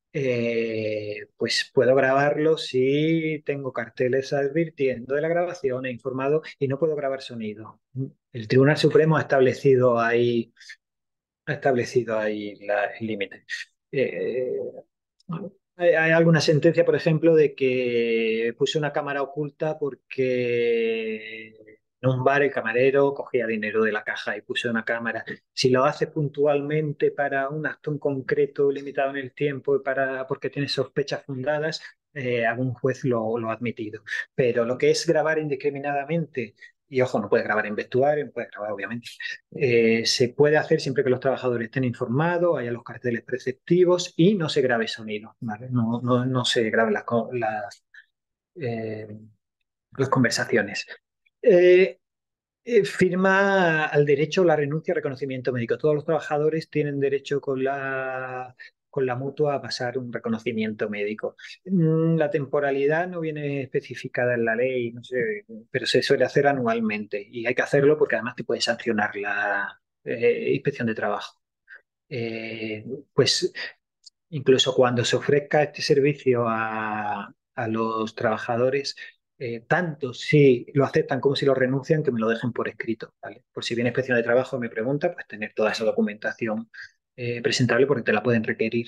Eh, pues puedo grabarlo si tengo carteles advirtiendo de la grabación, he informado y no puedo grabar sonido. El Tribunal Supremo ha establecido ahí, ha establecido ahí la- el límite. Eh, hay, hay alguna sentencia, por ejemplo, de que puse una cámara oculta porque en un bar el camarero cogía dinero de la caja y puse una cámara. Si lo hace puntualmente para un acto en concreto, limitado en el tiempo, y para, porque tiene sospechas fundadas, eh, algún juez lo, lo ha admitido. Pero lo que es grabar indiscriminadamente, y ojo, no puedes grabar en vestuario, no puedes grabar obviamente, eh, se puede hacer siempre que los trabajadores estén informados, haya los carteles preceptivos y no se grabe sonido, ¿vale? No, no, no se graben las, co- las, eh, las conversaciones. Eh, eh, firma al derecho la renuncia a reconocimiento médico. Todos los trabajadores tienen derecho con la, con la mutua a pasar un reconocimiento médico. Mm, La temporalidad no viene especificada en la ley, no sé, pero se suele hacer anualmente y hay que hacerlo porque además te puede sancionar la eh, inspección de trabajo. Eh, pues incluso cuando se ofrezca este servicio a, a los trabajadores, eh, tanto si lo aceptan como si lo renuncian, que me lo dejen por escrito, ¿vale? Por si viene inspección de trabajo y me pregunta, pues tener toda esa documentación eh, presentable porque te la pueden requerir.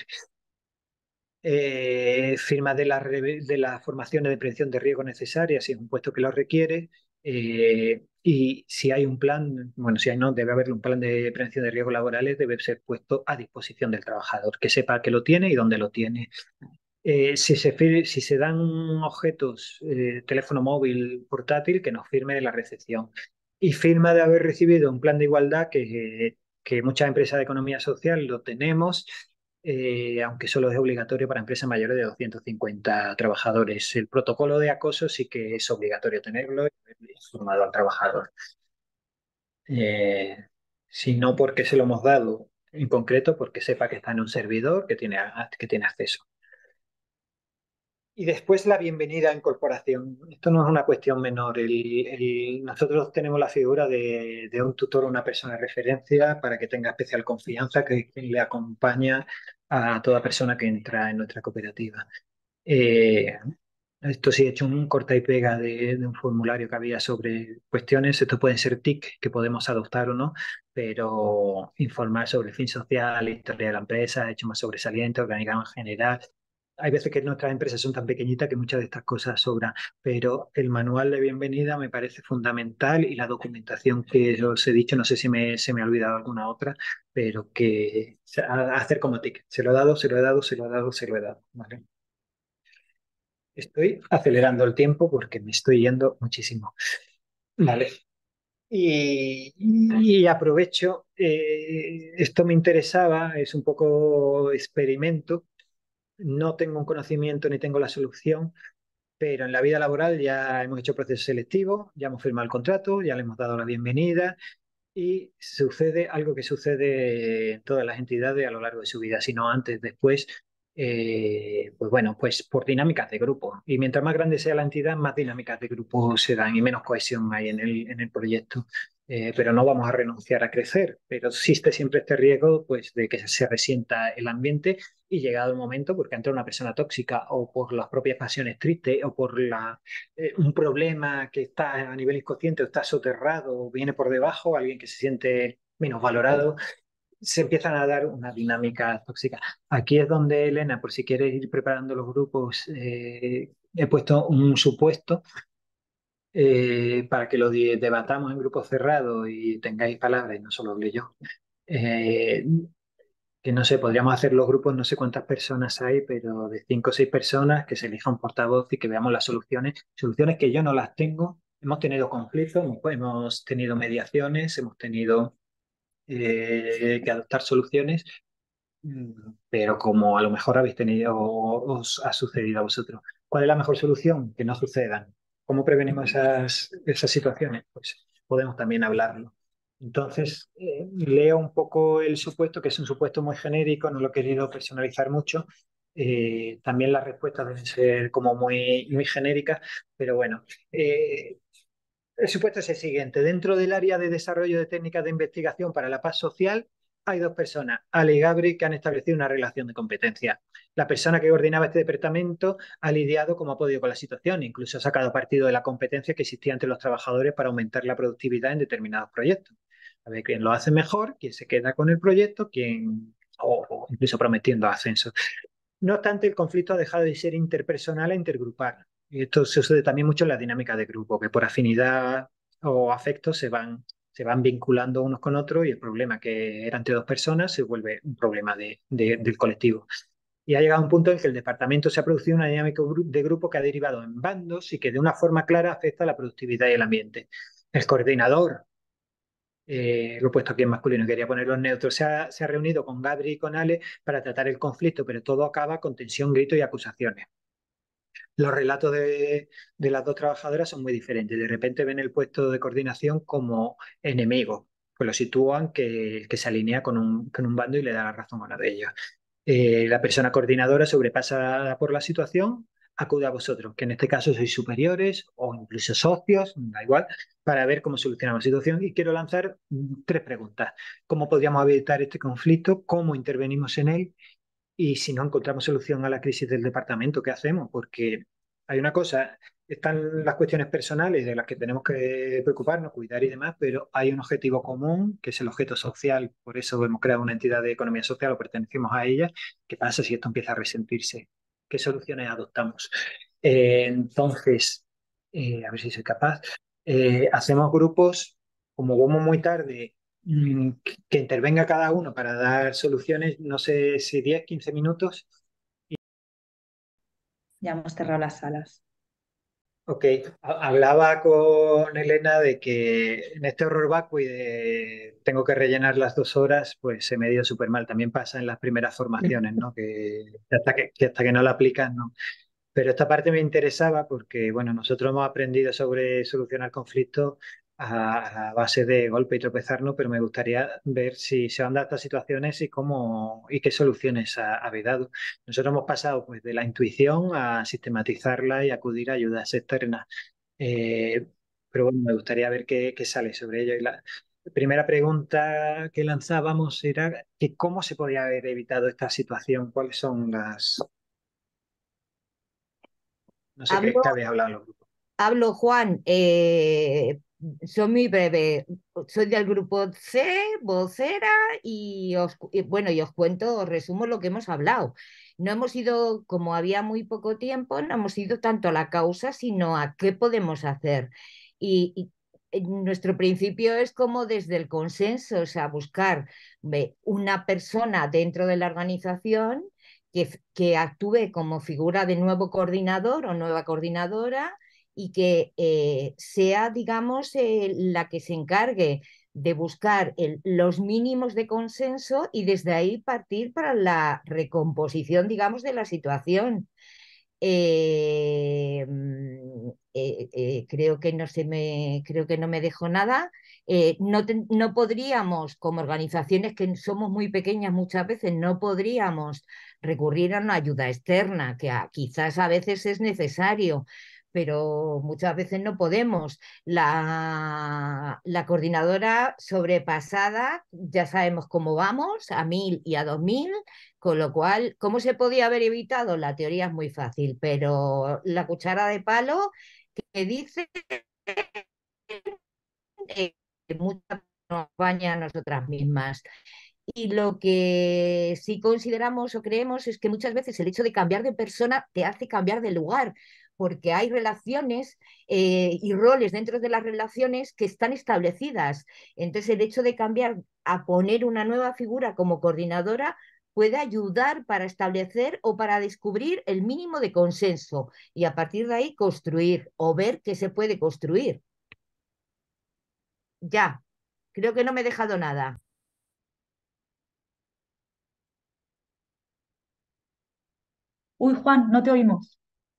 Eh, firma de las de las formaciones de prevención de riesgo necesarias si es un puesto que lo requiere. Eh, y si hay un plan, bueno, si hay no, debe haber un plan de prevención de riesgos laborales, debe ser puesto a disposición del trabajador, que sepa que lo tiene y dónde lo tiene. Eh, si se, fir- si se dan objetos, eh, teléfono móvil, portátil, que nos firme de la recepción. Y firma de haber recibido un plan de igualdad que, que muchas empresas de economía social lo tenemos, eh, aunque solo es obligatorio para empresas mayores de doscientos cincuenta trabajadores. El protocolo de acoso sí que es obligatorio tenerlo y haberle informado al trabajador. Eh, si no porque se lo hemos dado, en concreto porque sepa que está en un servidor que tiene, a- que tiene acceso. Y después la bienvenida a incorporación. Esto no es una cuestión menor. El- el- nosotros tenemos la figura de, de un tutor o una persona de referencia para que tenga especial confianza, que es quien le acompaña a toda persona que entra en nuestra cooperativa. Eh, Esto sí he hecho un corta y pega de, de un formulario que había sobre cuestiones. Esto pueden ser T I C que podemos adoptar o no, pero informar sobre el fin social, la historia de la empresa, hecho más sobresaliente, organigrama general. Hay veces que nuestras empresas son tan pequeñitas que muchas de estas cosas sobran, pero el manual de bienvenida me parece fundamental y la documentación que os he dicho, no sé si me, se me ha olvidado alguna otra, pero que se- a- hacer como T I C. Se lo he dado, se lo he dado, se lo he dado, se lo he dado. ¿Vale? Estoy acelerando el tiempo porque me estoy yendo muchísimo. Vale. Y, y aprovecho, eh, esto me interesaba, es un poco experimento, no tengo un conocimiento ni tengo la solución, pero en la vida laboral ya hemos hecho proceso selectivo, ya hemos firmado el contrato, ya le hemos dado la bienvenida y sucede algo que sucede en todas las entidades a lo largo de su vida, sino antes, después, eh, pues bueno, pues por dinámicas de grupo. Y mientras más grande sea la entidad, más dinámicas de grupo se dan y menos cohesión hay en el, en el proyecto. Eh, pero no vamos a renunciar a crecer, pero existe siempre este riesgo pues, de que se resienta el ambiente y llegado el momento, porque entra una persona tóxica o por las propias pasiones tristes o por la eh, un problema que está a nivel inconsciente o está soterrado o viene por debajo, alguien que se siente menos valorado, se empiezan a dar una dinámica tóxica. Aquí es donde, Elena, por si quieres ir preparando los grupos, eh, he puesto un supuesto eh, para que lo di- debatamos en grupos cerrados y tengáis palabras y no solo hable yo. Eh, que no sé, podríamos hacer los grupos, no sé cuántas personas hay, pero de cinco o seis personas, que se elija un portavoz y que veamos las soluciones. Soluciones que yo no las tengo. Hemos tenido conflictos, hemos, hemos tenido mediaciones, hemos tenido eh, que adoptar soluciones, mm, pero como a lo mejor habéis tenido o os ha sucedido a vosotros. ¿Cuál es la mejor solución? Que no sucedan. ¿Cómo prevenimos esas, esas situaciones? Pues podemos también hablarlo. Entonces, eh, leo un poco el supuesto, que es un supuesto muy genérico, no lo he querido personalizar mucho. Eh, también las respuestas deben ser como muy, muy genéricas, pero bueno, eh, el supuesto es el siguiente. Dentro del área de desarrollo de técnicas de investigación para la paz social, hay dos personas, Ale y Gabri, que han establecido una relación de competencia. La persona que coordinaba este departamento ha lidiado como ha podido con la situación, incluso ha sacado partido de la competencia que existía entre los trabajadores para aumentar la productividad en determinados proyectos. A ver quién lo hace mejor, quién se queda con el proyecto, quién, o, o incluso prometiendo ascensos. No obstante, el conflicto ha dejado de ser interpersonal a intergrupal. Y esto sucede también mucho en la dinámica de grupo, que por afinidad o afecto se van, se van vinculando unos con otros y el problema que era entre dos personas se vuelve un problema de, de, del colectivo. Y ha llegado un punto en que el departamento se ha producido una dinámica de grupo que ha derivado en bandos y que de una forma clara afecta a la productividad y el ambiente. El coordinador, eh, lo he puesto aquí en masculino, quería ponerlo en neutro, se ha, se ha reunido con Gabri y con Ale para tratar el conflicto, pero todo acaba con tensión, grito y acusaciones. Los relatos de, de las dos trabajadoras son muy diferentes. De repente ven el puesto de coordinación como enemigo, pues lo sitúan que, que se alinea con un, con un bando y le da la razón a uno de ellos. Eh, la persona coordinadora, sobrepasada por la situación, acude a vosotros, que en este caso sois superiores o incluso socios, da igual, para ver cómo solucionamos la situación. Y quiero lanzar mm, tres preguntas. ¿Cómo podríamos evitar este conflicto? ¿Cómo intervenimos en él? Y si no encontramos solución a la crisis del departamento, ¿qué hacemos? Porque hay una cosa, están las cuestiones personales de las que tenemos que preocuparnos, cuidar y demás, pero hay un objetivo común, que es el objeto social, por eso hemos creado una entidad de economía social o pertenecemos a ella. ¿Qué pasa si esto empieza a resentirse? ¿Qué soluciones adoptamos? Eh, entonces, eh, a ver si soy capaz. Eh, hacemos grupos, como vamos muy tarde, mm, que que intervenga cada uno para dar soluciones, no sé si diez quince minutos. Ya hemos cerrado las salas. Ok, ha- hablaba con Elena de que en este horror vacui de tengo que rellenar las dos horas, pues se me dio súper mal. También pasa en las primeras formaciones, ¿no? Que hasta que, que hasta que no la aplicas, ¿no? Pero esta parte me interesaba porque, bueno, nosotros hemos aprendido sobre solucionar conflictos a, a base de golpe y tropezarnos, pero me gustaría ver si se han dado estas situaciones y cómo y qué soluciones ha, habéis dado. Nosotros hemos pasado pues de la intuición a sistematizarla y acudir a ayudas externas. Eh, pero bueno, me gustaría ver qué, qué sale sobre ello. Y la primera pregunta que lanzábamos era que cómo se podía haber evitado esta situación, cuáles son las, no sé qué, Hablo qué habéis hablado en los grupos. Hablo, Juan, eh, soy muy breve. Soy del grupo C, vocera, y os, y bueno, y os cuento, os resumo lo que hemos hablado. No hemos ido, como había muy poco tiempo, no hemos ido tanto a la causa, sino a qué podemos hacer. Y, y, eh, nuestro principio es como desde el consenso, o sea, buscar ve, una persona dentro de la organización que, que actúe como figura de nuevo coordinador o nueva coordinadora y que eh, sea, digamos, eh, la que se encargue de buscar el, los mínimos de consenso y desde ahí partir para la recomposición, digamos, de la situación. Eh, mm, eh, eh, creo que no se me, creo que no me dejo nada. Eh, no, te, no podríamos, como organizaciones que somos muy pequeñas muchas veces, no podríamos recurrir a una ayuda externa, que a, quizás a veces es necesario, pero muchas veces no podemos. La, la coordinadora sobrepasada, ya sabemos cómo vamos, a mil y a dos mil, con lo cual, ¿cómo se podía haber evitado? La teoría es muy fácil, pero la cuchara de palo que dice eh, muchas nos baña a nosotras mismas. Y lo que sí consideramos o creemos es que muchas veces el hecho de cambiar de persona te hace cambiar de lugar, porque hay relaciones eh, y roles dentro de las relaciones que están establecidas. Entonces, el hecho de cambiar a poner una nueva figura como coordinadora puede ayudar para establecer o para descubrir el mínimo de consenso y a partir de ahí construir o ver qué se puede construir. Ya, creo que no me he dejado nada. Uy, Juan, no te oímos.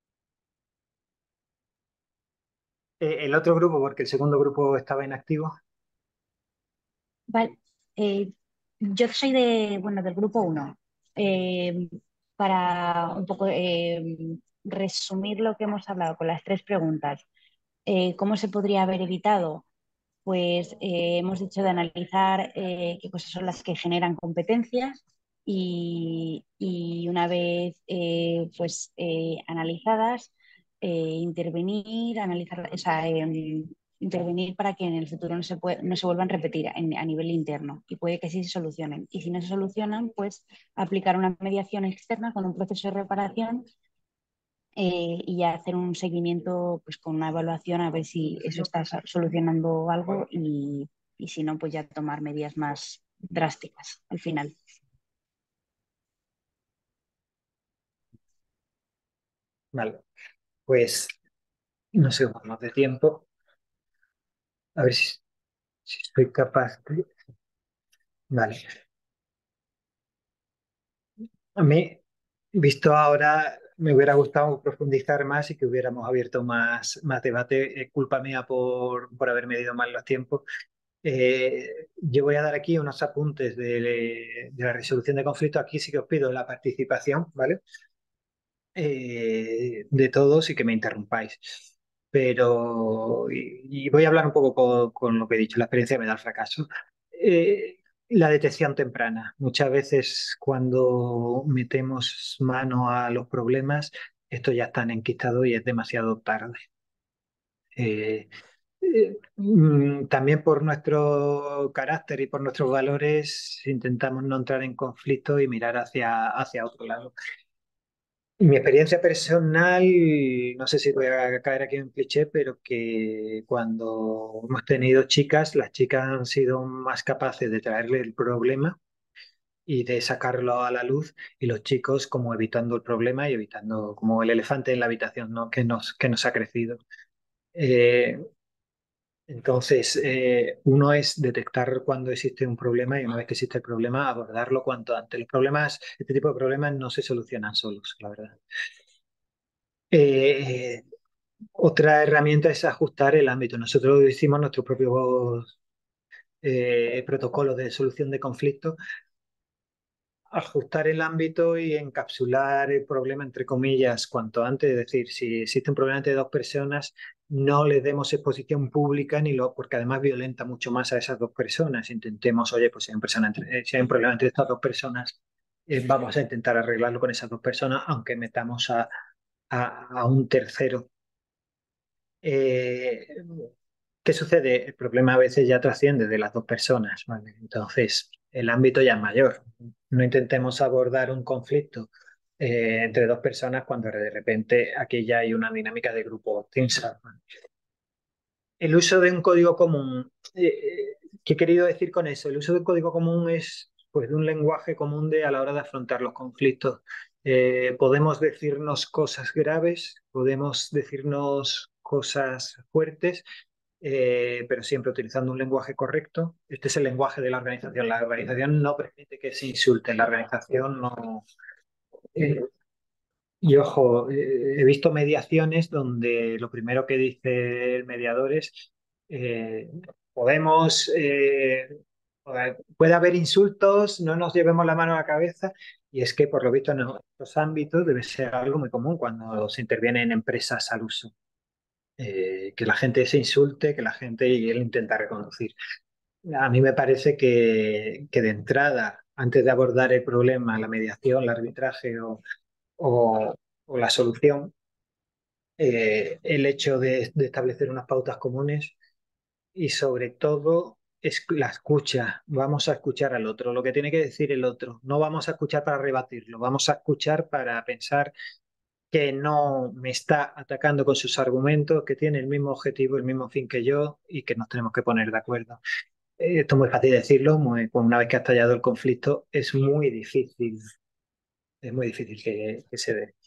Eh, el otro grupo, porque el segundo grupo estaba inactivo. Vale. eh, yo soy de, bueno, del grupo uno. Eh, para un poco eh, resumir lo que hemos hablado con las tres preguntas, eh, ¿cómo se podría haber evitado? Pues eh, hemos dicho de analizar eh, qué cosas son las que generan competencias y, y una vez eh, pues eh, analizadas, eh, intervenir, analizar, o sea, em, intervenir para que en el futuro no se, pue- no se vuelvan a repetir en- a nivel interno y puede que sí se solucionen. Y si no se solucionan, pues aplicar una mediación externa con un proceso de reparación eh, y ya hacer un seguimiento pues con una evaluación a ver si eso está solucionando algo y, y si no, pues ya tomar medidas más drásticas al final. Vale, pues no sé cómo más de tiempo. A ver si, si soy capaz de... Vale. A mí, visto ahora, me hubiera gustado profundizar más y que hubiéramos abierto más, más debate. Es culpa mía por, por haber medido mal los tiempos. Eh, yo voy a dar aquí unos apuntes de, de la resolución de conflictos. Aquí sí que os pido la participación, ¿vale? Eh, de todos y que me interrumpáis. Pero, y, y voy a hablar un poco con, con lo que he dicho, la experiencia me da el fracaso. Eh, la detección temprana. Muchas veces cuando metemos mano a los problemas, estos ya están enquistados y es demasiado tarde. Eh, eh, mm, También por nuestro carácter y por nuestros valores intentamos no entrar en conflicto y mirar hacia, hacia otro lado. Mi experiencia personal, no sé si voy a caer aquí en un cliché, pero que cuando hemos tenido chicas, las chicas han sido más capaces de traerle el problema y de sacarlo a la luz, y los chicos como evitando el problema y evitando como el elefante en la habitación, ¿no? que nos, que nos ha crecido. Eh, entonces, eh, uno es detectar cuando existe un problema y una vez que existe el problema, abordarlo cuanto antes. Los problemas, este tipo de problemas no se solucionan solos, la verdad. Eh, Otra herramienta es ajustar el ámbito. Nosotros hicimos nuestros propios eh, protocolos de solución de conflictos, ajustar el ámbito y encapsular el problema, entre comillas, cuanto antes. Es decir, si existe un problema entre dos personas, no le demos exposición pública, ni lo, porque además violenta mucho más a esas dos personas. Intentemos, oye, pues si hay un, persona entre- eh, si hay un problema entre estas dos personas, eh, vamos a intentar arreglarlo con esas dos personas, aunque metamos a, a- a un tercero. Eh, ¿Qué sucede? El problema a veces ya trasciende de las dos personas, ¿vale? Entonces, el ámbito ya es mayor. No intentemos abordar un conflicto eh, entre dos personas cuando de repente aquí ya hay una dinámica de grupo tensa, ¿vale? El uso de un código común. Eh, ¿qué he querido decir con eso? El uso de un código común es pues, de un lenguaje común de, a la hora de afrontar los conflictos. Eh, podemos decirnos cosas graves, podemos decirnos cosas fuertes, eh, pero siempre utilizando un lenguaje correcto. Este es el lenguaje de la organización. La organización no permite que se insulte. La organización no... eh, y ojo, eh, he visto mediaciones donde lo primero que dice el mediador es, eh, podemos, eh, puede haber insultos, no nos llevemos la mano a la cabeza, y es que por lo visto en otros ámbitos debe ser algo muy común cuando se interviene en empresas al uso. Eh, que la gente se insulte, que la gente y él intenta reconducir. A mí me parece que, que de entrada, antes de abordar el problema, la mediación, el arbitraje o, o- o la solución, eh, el hecho de, de establecer unas pautas comunes y sobre todo es la escucha. Vamos a escuchar al otro, lo que tiene que decir el otro. No vamos a escuchar para rebatirlo, vamos a escuchar para pensar que no me está atacando con sus argumentos, que tiene el mismo objetivo, el mismo fin que yo y que nos tenemos que poner de acuerdo. Eh, Esto es muy fácil decirlo, muy- pues una vez que ha estallado el conflicto, es muy difícil, es muy difícil que, que se dé.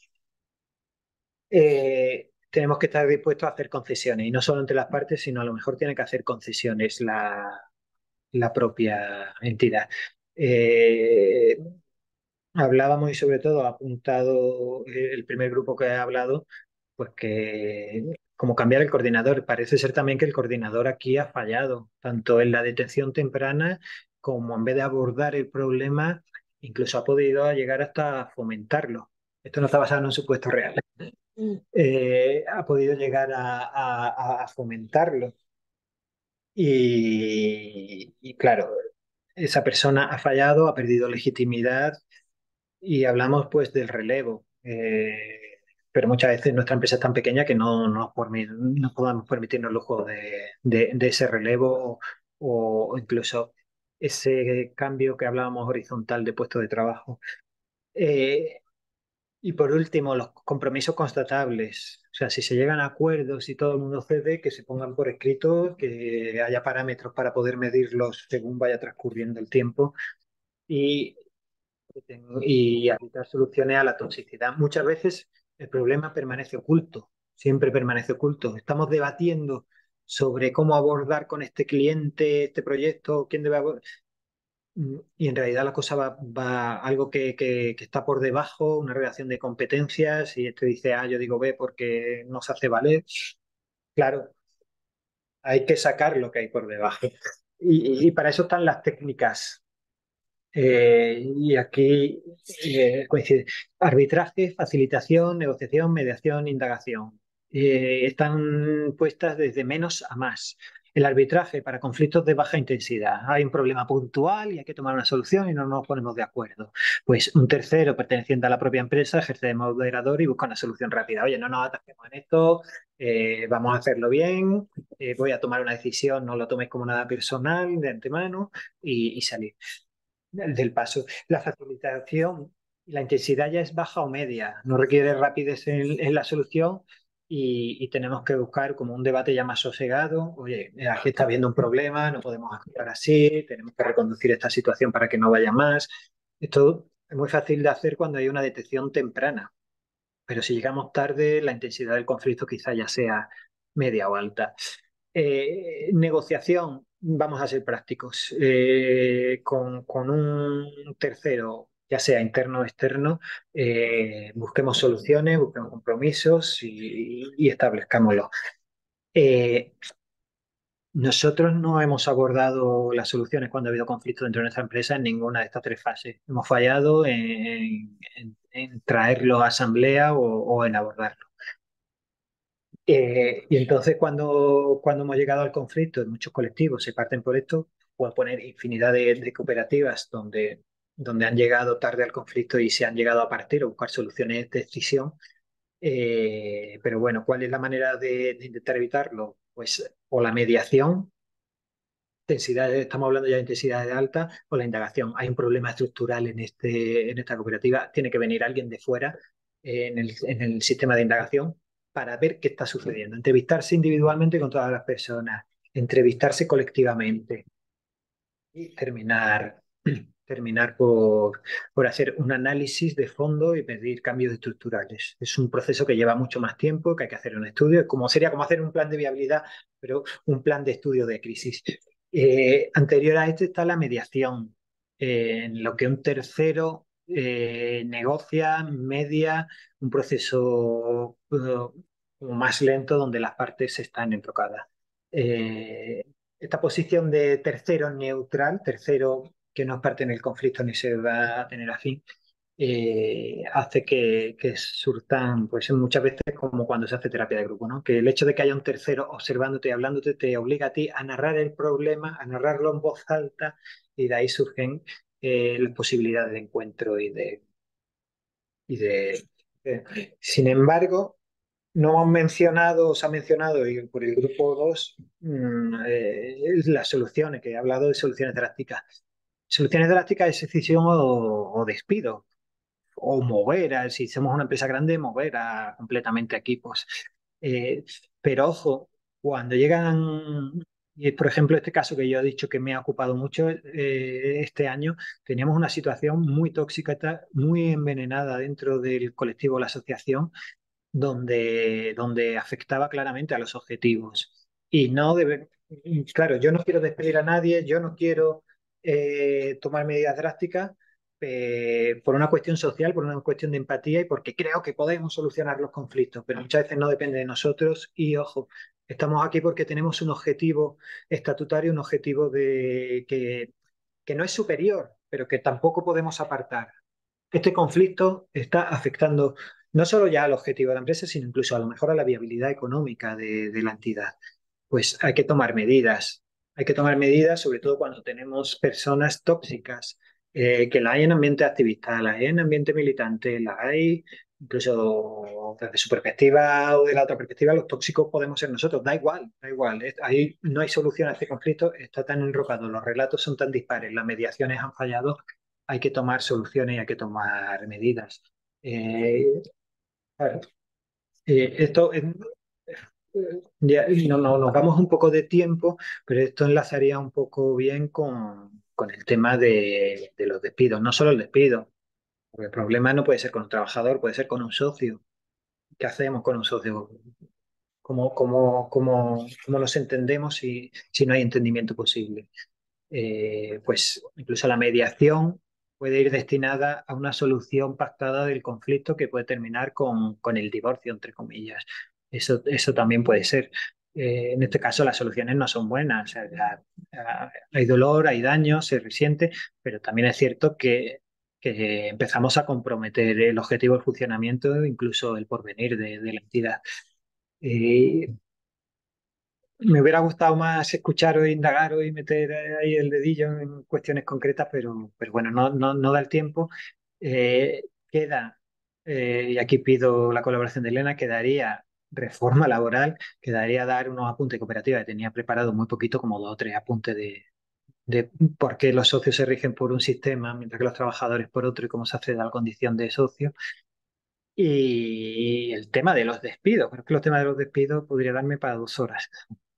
Eh, tenemos que estar dispuestos a hacer concesiones, y no solo entre las partes, sino a lo mejor tiene que hacer concesiones la, la propia entidad. Eh, Hablábamos y sobre todo ha apuntado el primer grupo que ha hablado, pues que como cambiar el coordinador. Parece ser también que el coordinador aquí ha fallado, tanto en la detección temprana como en vez de abordar el problema, incluso ha podido llegar hasta fomentarlo. Esto no está basado en un supuesto real. Eh, ha podido llegar a, a- a fomentarlo. Y, y claro, esa persona ha fallado, ha perdido legitimidad y hablamos pues del relevo. Eh, pero muchas veces nuestra empresa es tan pequeña que no, no, nos permi- no podemos permitirnos el lujo de, de- de ese relevo o, o incluso ese cambio que hablábamos horizontal de puesto de trabajo. Eh, y por último, los compromisos constatables. O sea, si se llegan a acuerdos y todo el mundo cede, que se pongan por escrito, que haya parámetros para poder medirlos según vaya transcurriendo el tiempo y, y aplicar soluciones a la toxicidad. Muchas veces el problema permanece oculto, siempre permanece oculto. Estamos debatiendo sobre cómo abordar con este cliente este proyecto, quién debe abordar. Y en realidad la cosa va, va algo que, que- que está por debajo, una relación de competencias, y este dice A, yo digo B porque no se hace valer. Claro, hay que sacar lo que hay por debajo. Y, y para eso están las técnicas. Eh, y aquí eh, coincide. Arbitraje, facilitación, negociación, mediación, indagación. Eh, están puestas desde menos a más. El arbitraje para conflictos de baja intensidad. Hay un problema puntual y hay que tomar una solución y no nos ponemos de acuerdo. Pues un tercero perteneciente a la propia empresa ejerce de moderador y busca una solución rápida. Oye, no nos atasquemos en esto, eh, vamos a hacerlo bien, eh, voy a tomar una decisión, no lo toméis como nada personal de antemano y, y salir del paso. La facilitación, la intensidad ya es baja o media, no requiere rapidez en, en la solución y, y tenemos que buscar como un debate ya más sosegado. Oye, aquí está habiendo un problema, no podemos actuar así, tenemos que reconducir esta situación para que no vaya más. Esto es muy fácil de hacer cuando hay una detección temprana, pero si llegamos tarde, la intensidad del conflicto quizá ya sea media o alta. Eh, negociación, vamos a ser prácticos, eh, con, con un tercero, ya sea interno o externo, eh, busquemos soluciones, busquemos compromisos y, y establezcámoslos. Eh, Nosotros no hemos abordado las soluciones cuando ha habido conflicto dentro de nuestra empresa en ninguna de estas tres fases. Hemos fallado en, en- en traerlo a asamblea o, o en abordarlo. Eh, y entonces cuando, cuando hemos llegado al conflicto, muchos colectivos se parten por esto, puedo poner infinidad de, de cooperativas donde, donde han llegado tarde al conflicto y se han llegado a partir o buscar soluciones de decisión. Eh, pero bueno, ¿cuál es la manera de, de intentar evitarlo? Pues o la mediación, intensidad, estamos hablando ya de intensidades altas, o la indagación. Hay un problema estructural en, este, en esta cooperativa, tiene que venir alguien de fuera eh, en el, en el sistema de indagación para ver qué está sucediendo. Entrevistarse individualmente con todas las personas, entrevistarse colectivamente y terminar, terminar por, por hacer un análisis de fondo y pedir cambios estructurales. Es un proceso que lleva mucho más tiempo, que hay que hacer un estudio, como sería como hacer un plan de viabilidad, pero un plan de estudio de crisis. Eh, anterior a este está la mediación, eh, en lo que un tercero eh, negocia, media, un proceso eh, más lento donde las partes están entrocadas. Eh, Esta posición de tercero neutral, tercero que no es parte en el conflicto ni se va a tener a fin, eh, hace que, que surtan, pues muchas veces como cuando se hace terapia de grupo, ¿no? Que el hecho de que haya un tercero observándote y hablándote te obliga a ti a narrar el problema, a narrarlo en voz alta y de ahí surgen eh, las posibilidades de encuentro y de... Y de, de- Sin embargo, no hemos mencionado, se ha mencionado y por el grupo dos mm, eh, las soluciones, que he hablado de soluciones drásticas. Soluciones drásticas es decisión o, o despido, o mover, a- si somos una empresa grande, mover a, completamente equipos. Eh, pero ojo, cuando llegan, y por ejemplo, este caso que yo he dicho que me ha ocupado mucho eh, este año, teníamos una situación muy tóxica, muy envenenada dentro del colectivo, la asociación donde, donde afectaba claramente a los objetivos. Y no debe, claro, yo no quiero despedir a nadie, yo no quiero eh, tomar medidas drásticas eh, por una cuestión social, por una cuestión de empatía y porque creo que podemos solucionar los conflictos, pero muchas veces no depende de nosotros y ojo, estamos aquí porque tenemos un objetivo estatutario, un objetivo de, que, que no es superior, pero que tampoco podemos apartar. Este conflicto está afectando no solo ya al objetivo de la empresa, sino incluso a lo mejor a la viabilidad económica de, de la entidad. Pues hay que tomar medidas. Hay que tomar medidas, sobre todo cuando tenemos personas tóxicas, eh, que la hay en ambiente activista, la hay en ambiente militante, la hay incluso desde su perspectiva o de la otra perspectiva, los tóxicos podemos ser nosotros. Da igual, da igual. Es- Ahí no hay solución a este conflicto, está tan enrocado, los relatos son tan dispares, las mediaciones han fallado, hay que tomar soluciones y hay que tomar medidas. Eh, claro, eh, esto eh, ya, no, no, nos vamos un poco de tiempo, pero esto enlazaría un poco bien con, con el tema de, de los despidos, no solo el despido, porque el problema no puede ser con un trabajador, puede ser con un socio. ¿qué hacemos con un socio? ¿Cómo, cómo, cómo, cómo nos entendemos si, si no hay entendimiento posible? Eh, pues incluso la mediación puede ir destinada a una solución pactada del conflicto que puede terminar con, con el divorcio, entre comillas. Eso, eso también puede ser. Eh, en este caso las soluciones no son buenas. O sea, ya- ya hay dolor, hay daño, se resiente, pero también es cierto que, que empezamos a comprometer el objetivo del funcionamiento, incluso el porvenir de, de la entidad. Eh, Me hubiera gustado más escuchar o indagar o meter ahí el dedillo en cuestiones concretas, pero, pero bueno, no, no, no da el tiempo. Eh, queda, eh, y aquí pido la colaboración de Elena, quedaría reforma laboral, quedaría dar unos apuntes de cooperativa que tenía preparado muy poquito, como dos o tres apuntes de, de por qué los socios se rigen por un sistema, mientras que los trabajadores por otro, y cómo se accede a la condición de socio. Y el tema de los despidos, creo que los temas de los despidos podría darme para dos horas.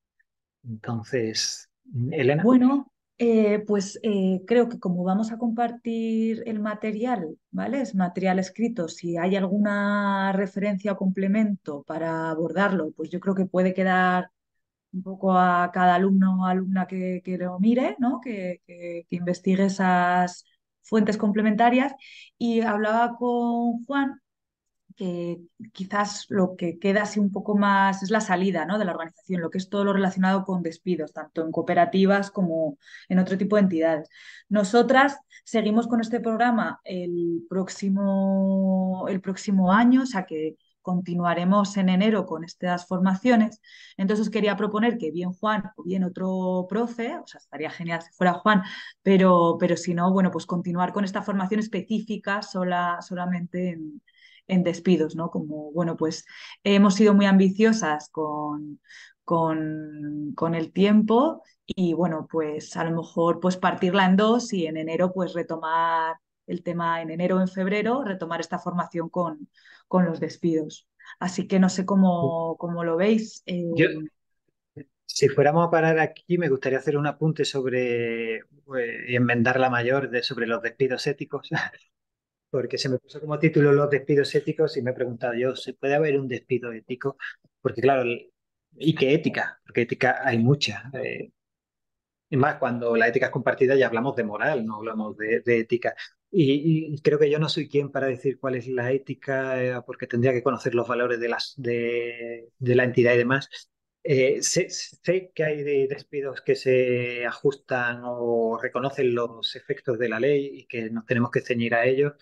Entonces, Elena. Bueno, eh, pues eh, creo que como vamos a compartir el material, ¿vale? Es material escrito, si hay alguna referencia o complemento para abordarlo, pues yo creo que puede quedar un poco a cada alumno o alumna que, que lo mire, ¿no? Que, que- que investigue esas fuentes complementarias. Y hablaba con Juan que quizás lo que queda así un poco más es la salida, ¿no? De la organización, lo que es todo lo relacionado con despidos, tanto en cooperativas como en otro tipo de entidades. Nosotras seguimos con este programa el próximo, el próximo año, o sea que continuaremos en enero con estas formaciones. Entonces os quería proponer que bien Juan o bien otro profe, o sea, estaría genial si fuera Juan, pero, pero si no, bueno, pues continuar con esta formación específica sola, solamente en en despidos, ¿no? Como, bueno, pues hemos sido muy ambiciosas con, con, con el tiempo y, bueno, pues a lo mejor pues partirla en dos y en enero pues retomar el tema, en enero o en febrero, retomar esta formación con, con los despidos. Así que no sé cómo, cómo lo veis. Eh, Yo, si fuéramos a parar aquí, me gustaría hacer un apunte sobre pues, y enmendar la mayor de, sobre los despidos éticos, porque se me puso como título los despidos éticos y me he preguntado yo, ¿se puede haber un despido ético? Porque claro, el- ¿y qué ética? Porque ética hay mucha. Eh, y más cuando la ética es compartida ya hablamos de moral, no hablamos de, de ética. Y, y creo que yo no soy quien para decir cuál es la ética, eh, porque tendría que conocer los valores de, las, de, de la entidad y demás. Eh, sé, sé que hay de- despidos que se ajustan o reconocen los efectos de la ley y que nos tenemos que ceñir a ellos,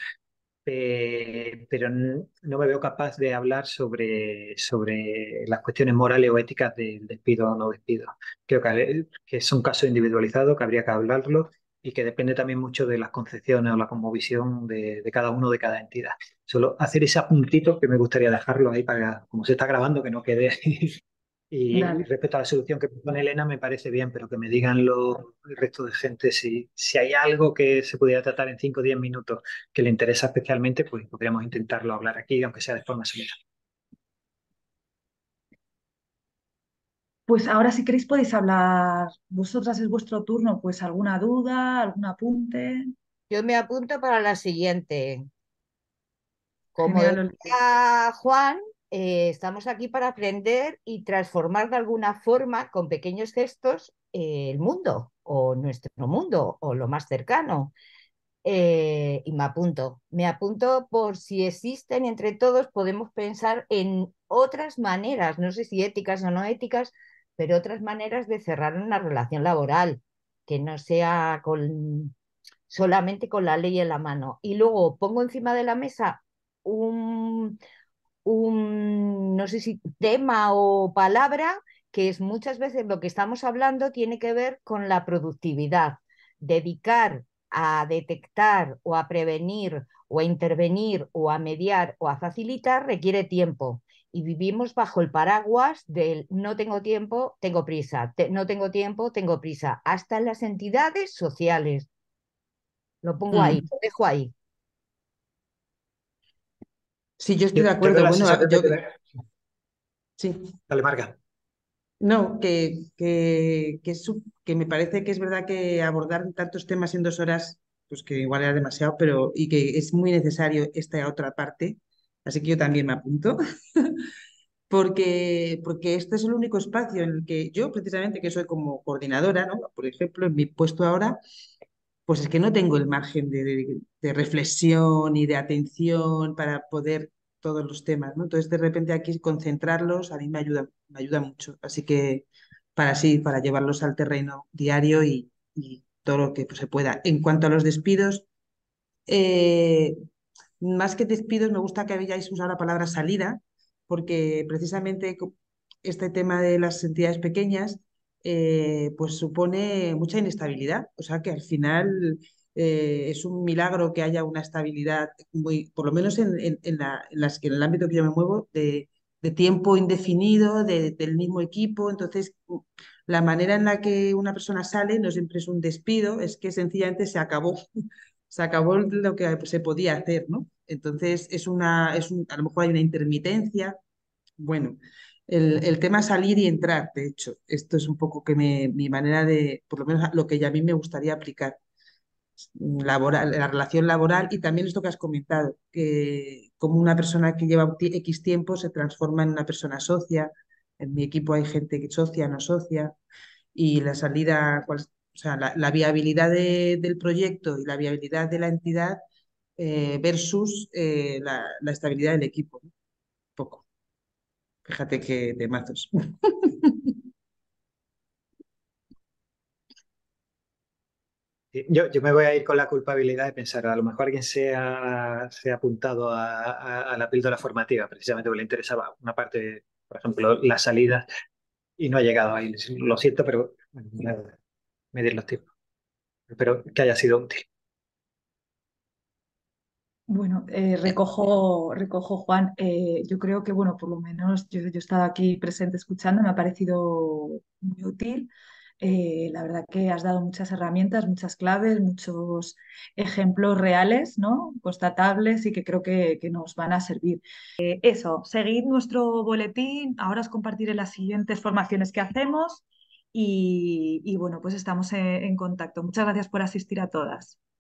eh, pero n- no me veo capaz de hablar sobre, sobre las cuestiones morales o éticas del despido o no despido. Creo que, que es un caso individualizado, que habría que hablarlo y que depende también mucho de las concepciones o la cosmovisión de, de cada uno, de cada entidad. Solo hacer ese apuntito que me gustaría dejarlo ahí para, como se está grabando, que no quede ahí. Y Dale. respecto a la solución que propone Elena, me parece bien, pero que me digan lo, el resto de gente si, si hay algo que se pudiera tratar en cinco o diez minutos que le interesa especialmente, pues podríamos intentarlo hablar aquí, aunque sea de forma sumida. Pues ahora si queréis podéis hablar, vosotras es vuestro turno, pues alguna duda, algún apunte. Yo me apunto para la siguiente. Como Genial, Olivia. decía Juan, eh, estamos aquí para aprender y transformar de alguna forma, con pequeños gestos, eh, el mundo o nuestro mundo o lo más cercano. Eh, y me apunto, me apunto por si existen y entre todos podemos pensar en otras maneras, no sé si éticas o no éticas, pero otras maneras de cerrar una relación laboral, que no sea con, solamente con la ley en la mano. Y luego pongo encima de la mesa un, un, no sé si tema o palabra, que es muchas veces lo que estamos hablando tiene que ver con la productividad. Dedicar a detectar o a prevenir o a intervenir o a mediar o a facilitar requiere tiempo. Y vivimos bajo el paraguas del no tengo tiempo, tengo prisa, Te- no tengo tiempo, tengo prisa, hasta en las entidades sociales. Lo pongo ahí, Mm. lo dejo ahí. Sí, yo Yo estoy de tengo acuerdo. la Bueno, a- sensación de yo que... sí. Dale, Marga. No, que, que, que, es su- que me parece que es verdad que abordar tantos temas en dos horas, pues que igual era demasiado, pero y que es muy necesario esta otra parte Así que yo también me apunto. Porque, porque este es el único espacio en el que yo, precisamente, que soy como coordinadora, ¿no? Por ejemplo, en mi puesto ahora, pues es que no tengo el margen de, de- de reflexión y de atención para poder todos los temas, ¿no? Entonces, de repente aquí concentrarlos a mí me ayuda, me ayuda mucho. Así que para sí, para llevarlos al terreno diario y, y todo lo que pues, se pueda. En cuanto a los despidos, eh, más que despidos, me gusta que hayáis usado la palabra salida, porque precisamente co- este tema de las entidades pequeñas eh, pues supone mucha inestabilidad. O sea que al final eh, es un milagro que haya una estabilidad, muy, por lo menos en, en- en la- en las que en el ámbito que yo me muevo, de, de tiempo indefinido, de- del mismo equipo. Entonces, la manera en la que una persona sale no siempre es un despido, es que sencillamente se acabó se acabó lo que se podía hacer, ¿no? Entonces, es una, es un- a lo mejor hay una intermitencia. Bueno, el, el tema salir y entrar, de hecho, esto es un poco que me- mi manera de, por lo menos lo que ya a mí me gustaría aplicar, laboral, la relación laboral y también esto que has comentado, que como una persona que lleva un ti- X tiempo se transforma en una persona socia. En mi equipo hay gente que es socia, no socia, y la salida, cuál- o sea, la, la viabilidad de- del proyecto y la viabilidad de la entidad eh, versus eh, la, la estabilidad del equipo. ¿No? Poco. Fíjate que de mazos. Sí, Yo, yo me voy a ir con la culpabilidad de pensar, a lo mejor alguien se ha, se ha apuntado a, a- a la píldora formativa, precisamente porque le interesaba una parte, por ejemplo, la salida, y no ha llegado ahí. Lo siento, pero bueno, voy a medir los tiempos. Espero que haya sido útil. Bueno, eh, recojo, recojo, Juan. Eh, yo creo que, bueno, por lo menos yo, yo he estado aquí presente escuchando, me ha parecido muy útil. Eh, la verdad que has dado muchas herramientas, muchas claves, muchos ejemplos reales, ¿no? Constatables y que creo que, que nos van a servir. Eh, eso, seguid nuestro boletín. Ahora os compartiré las siguientes formaciones que hacemos y, y bueno, pues estamos en en contacto. Muchas gracias por asistir a todas.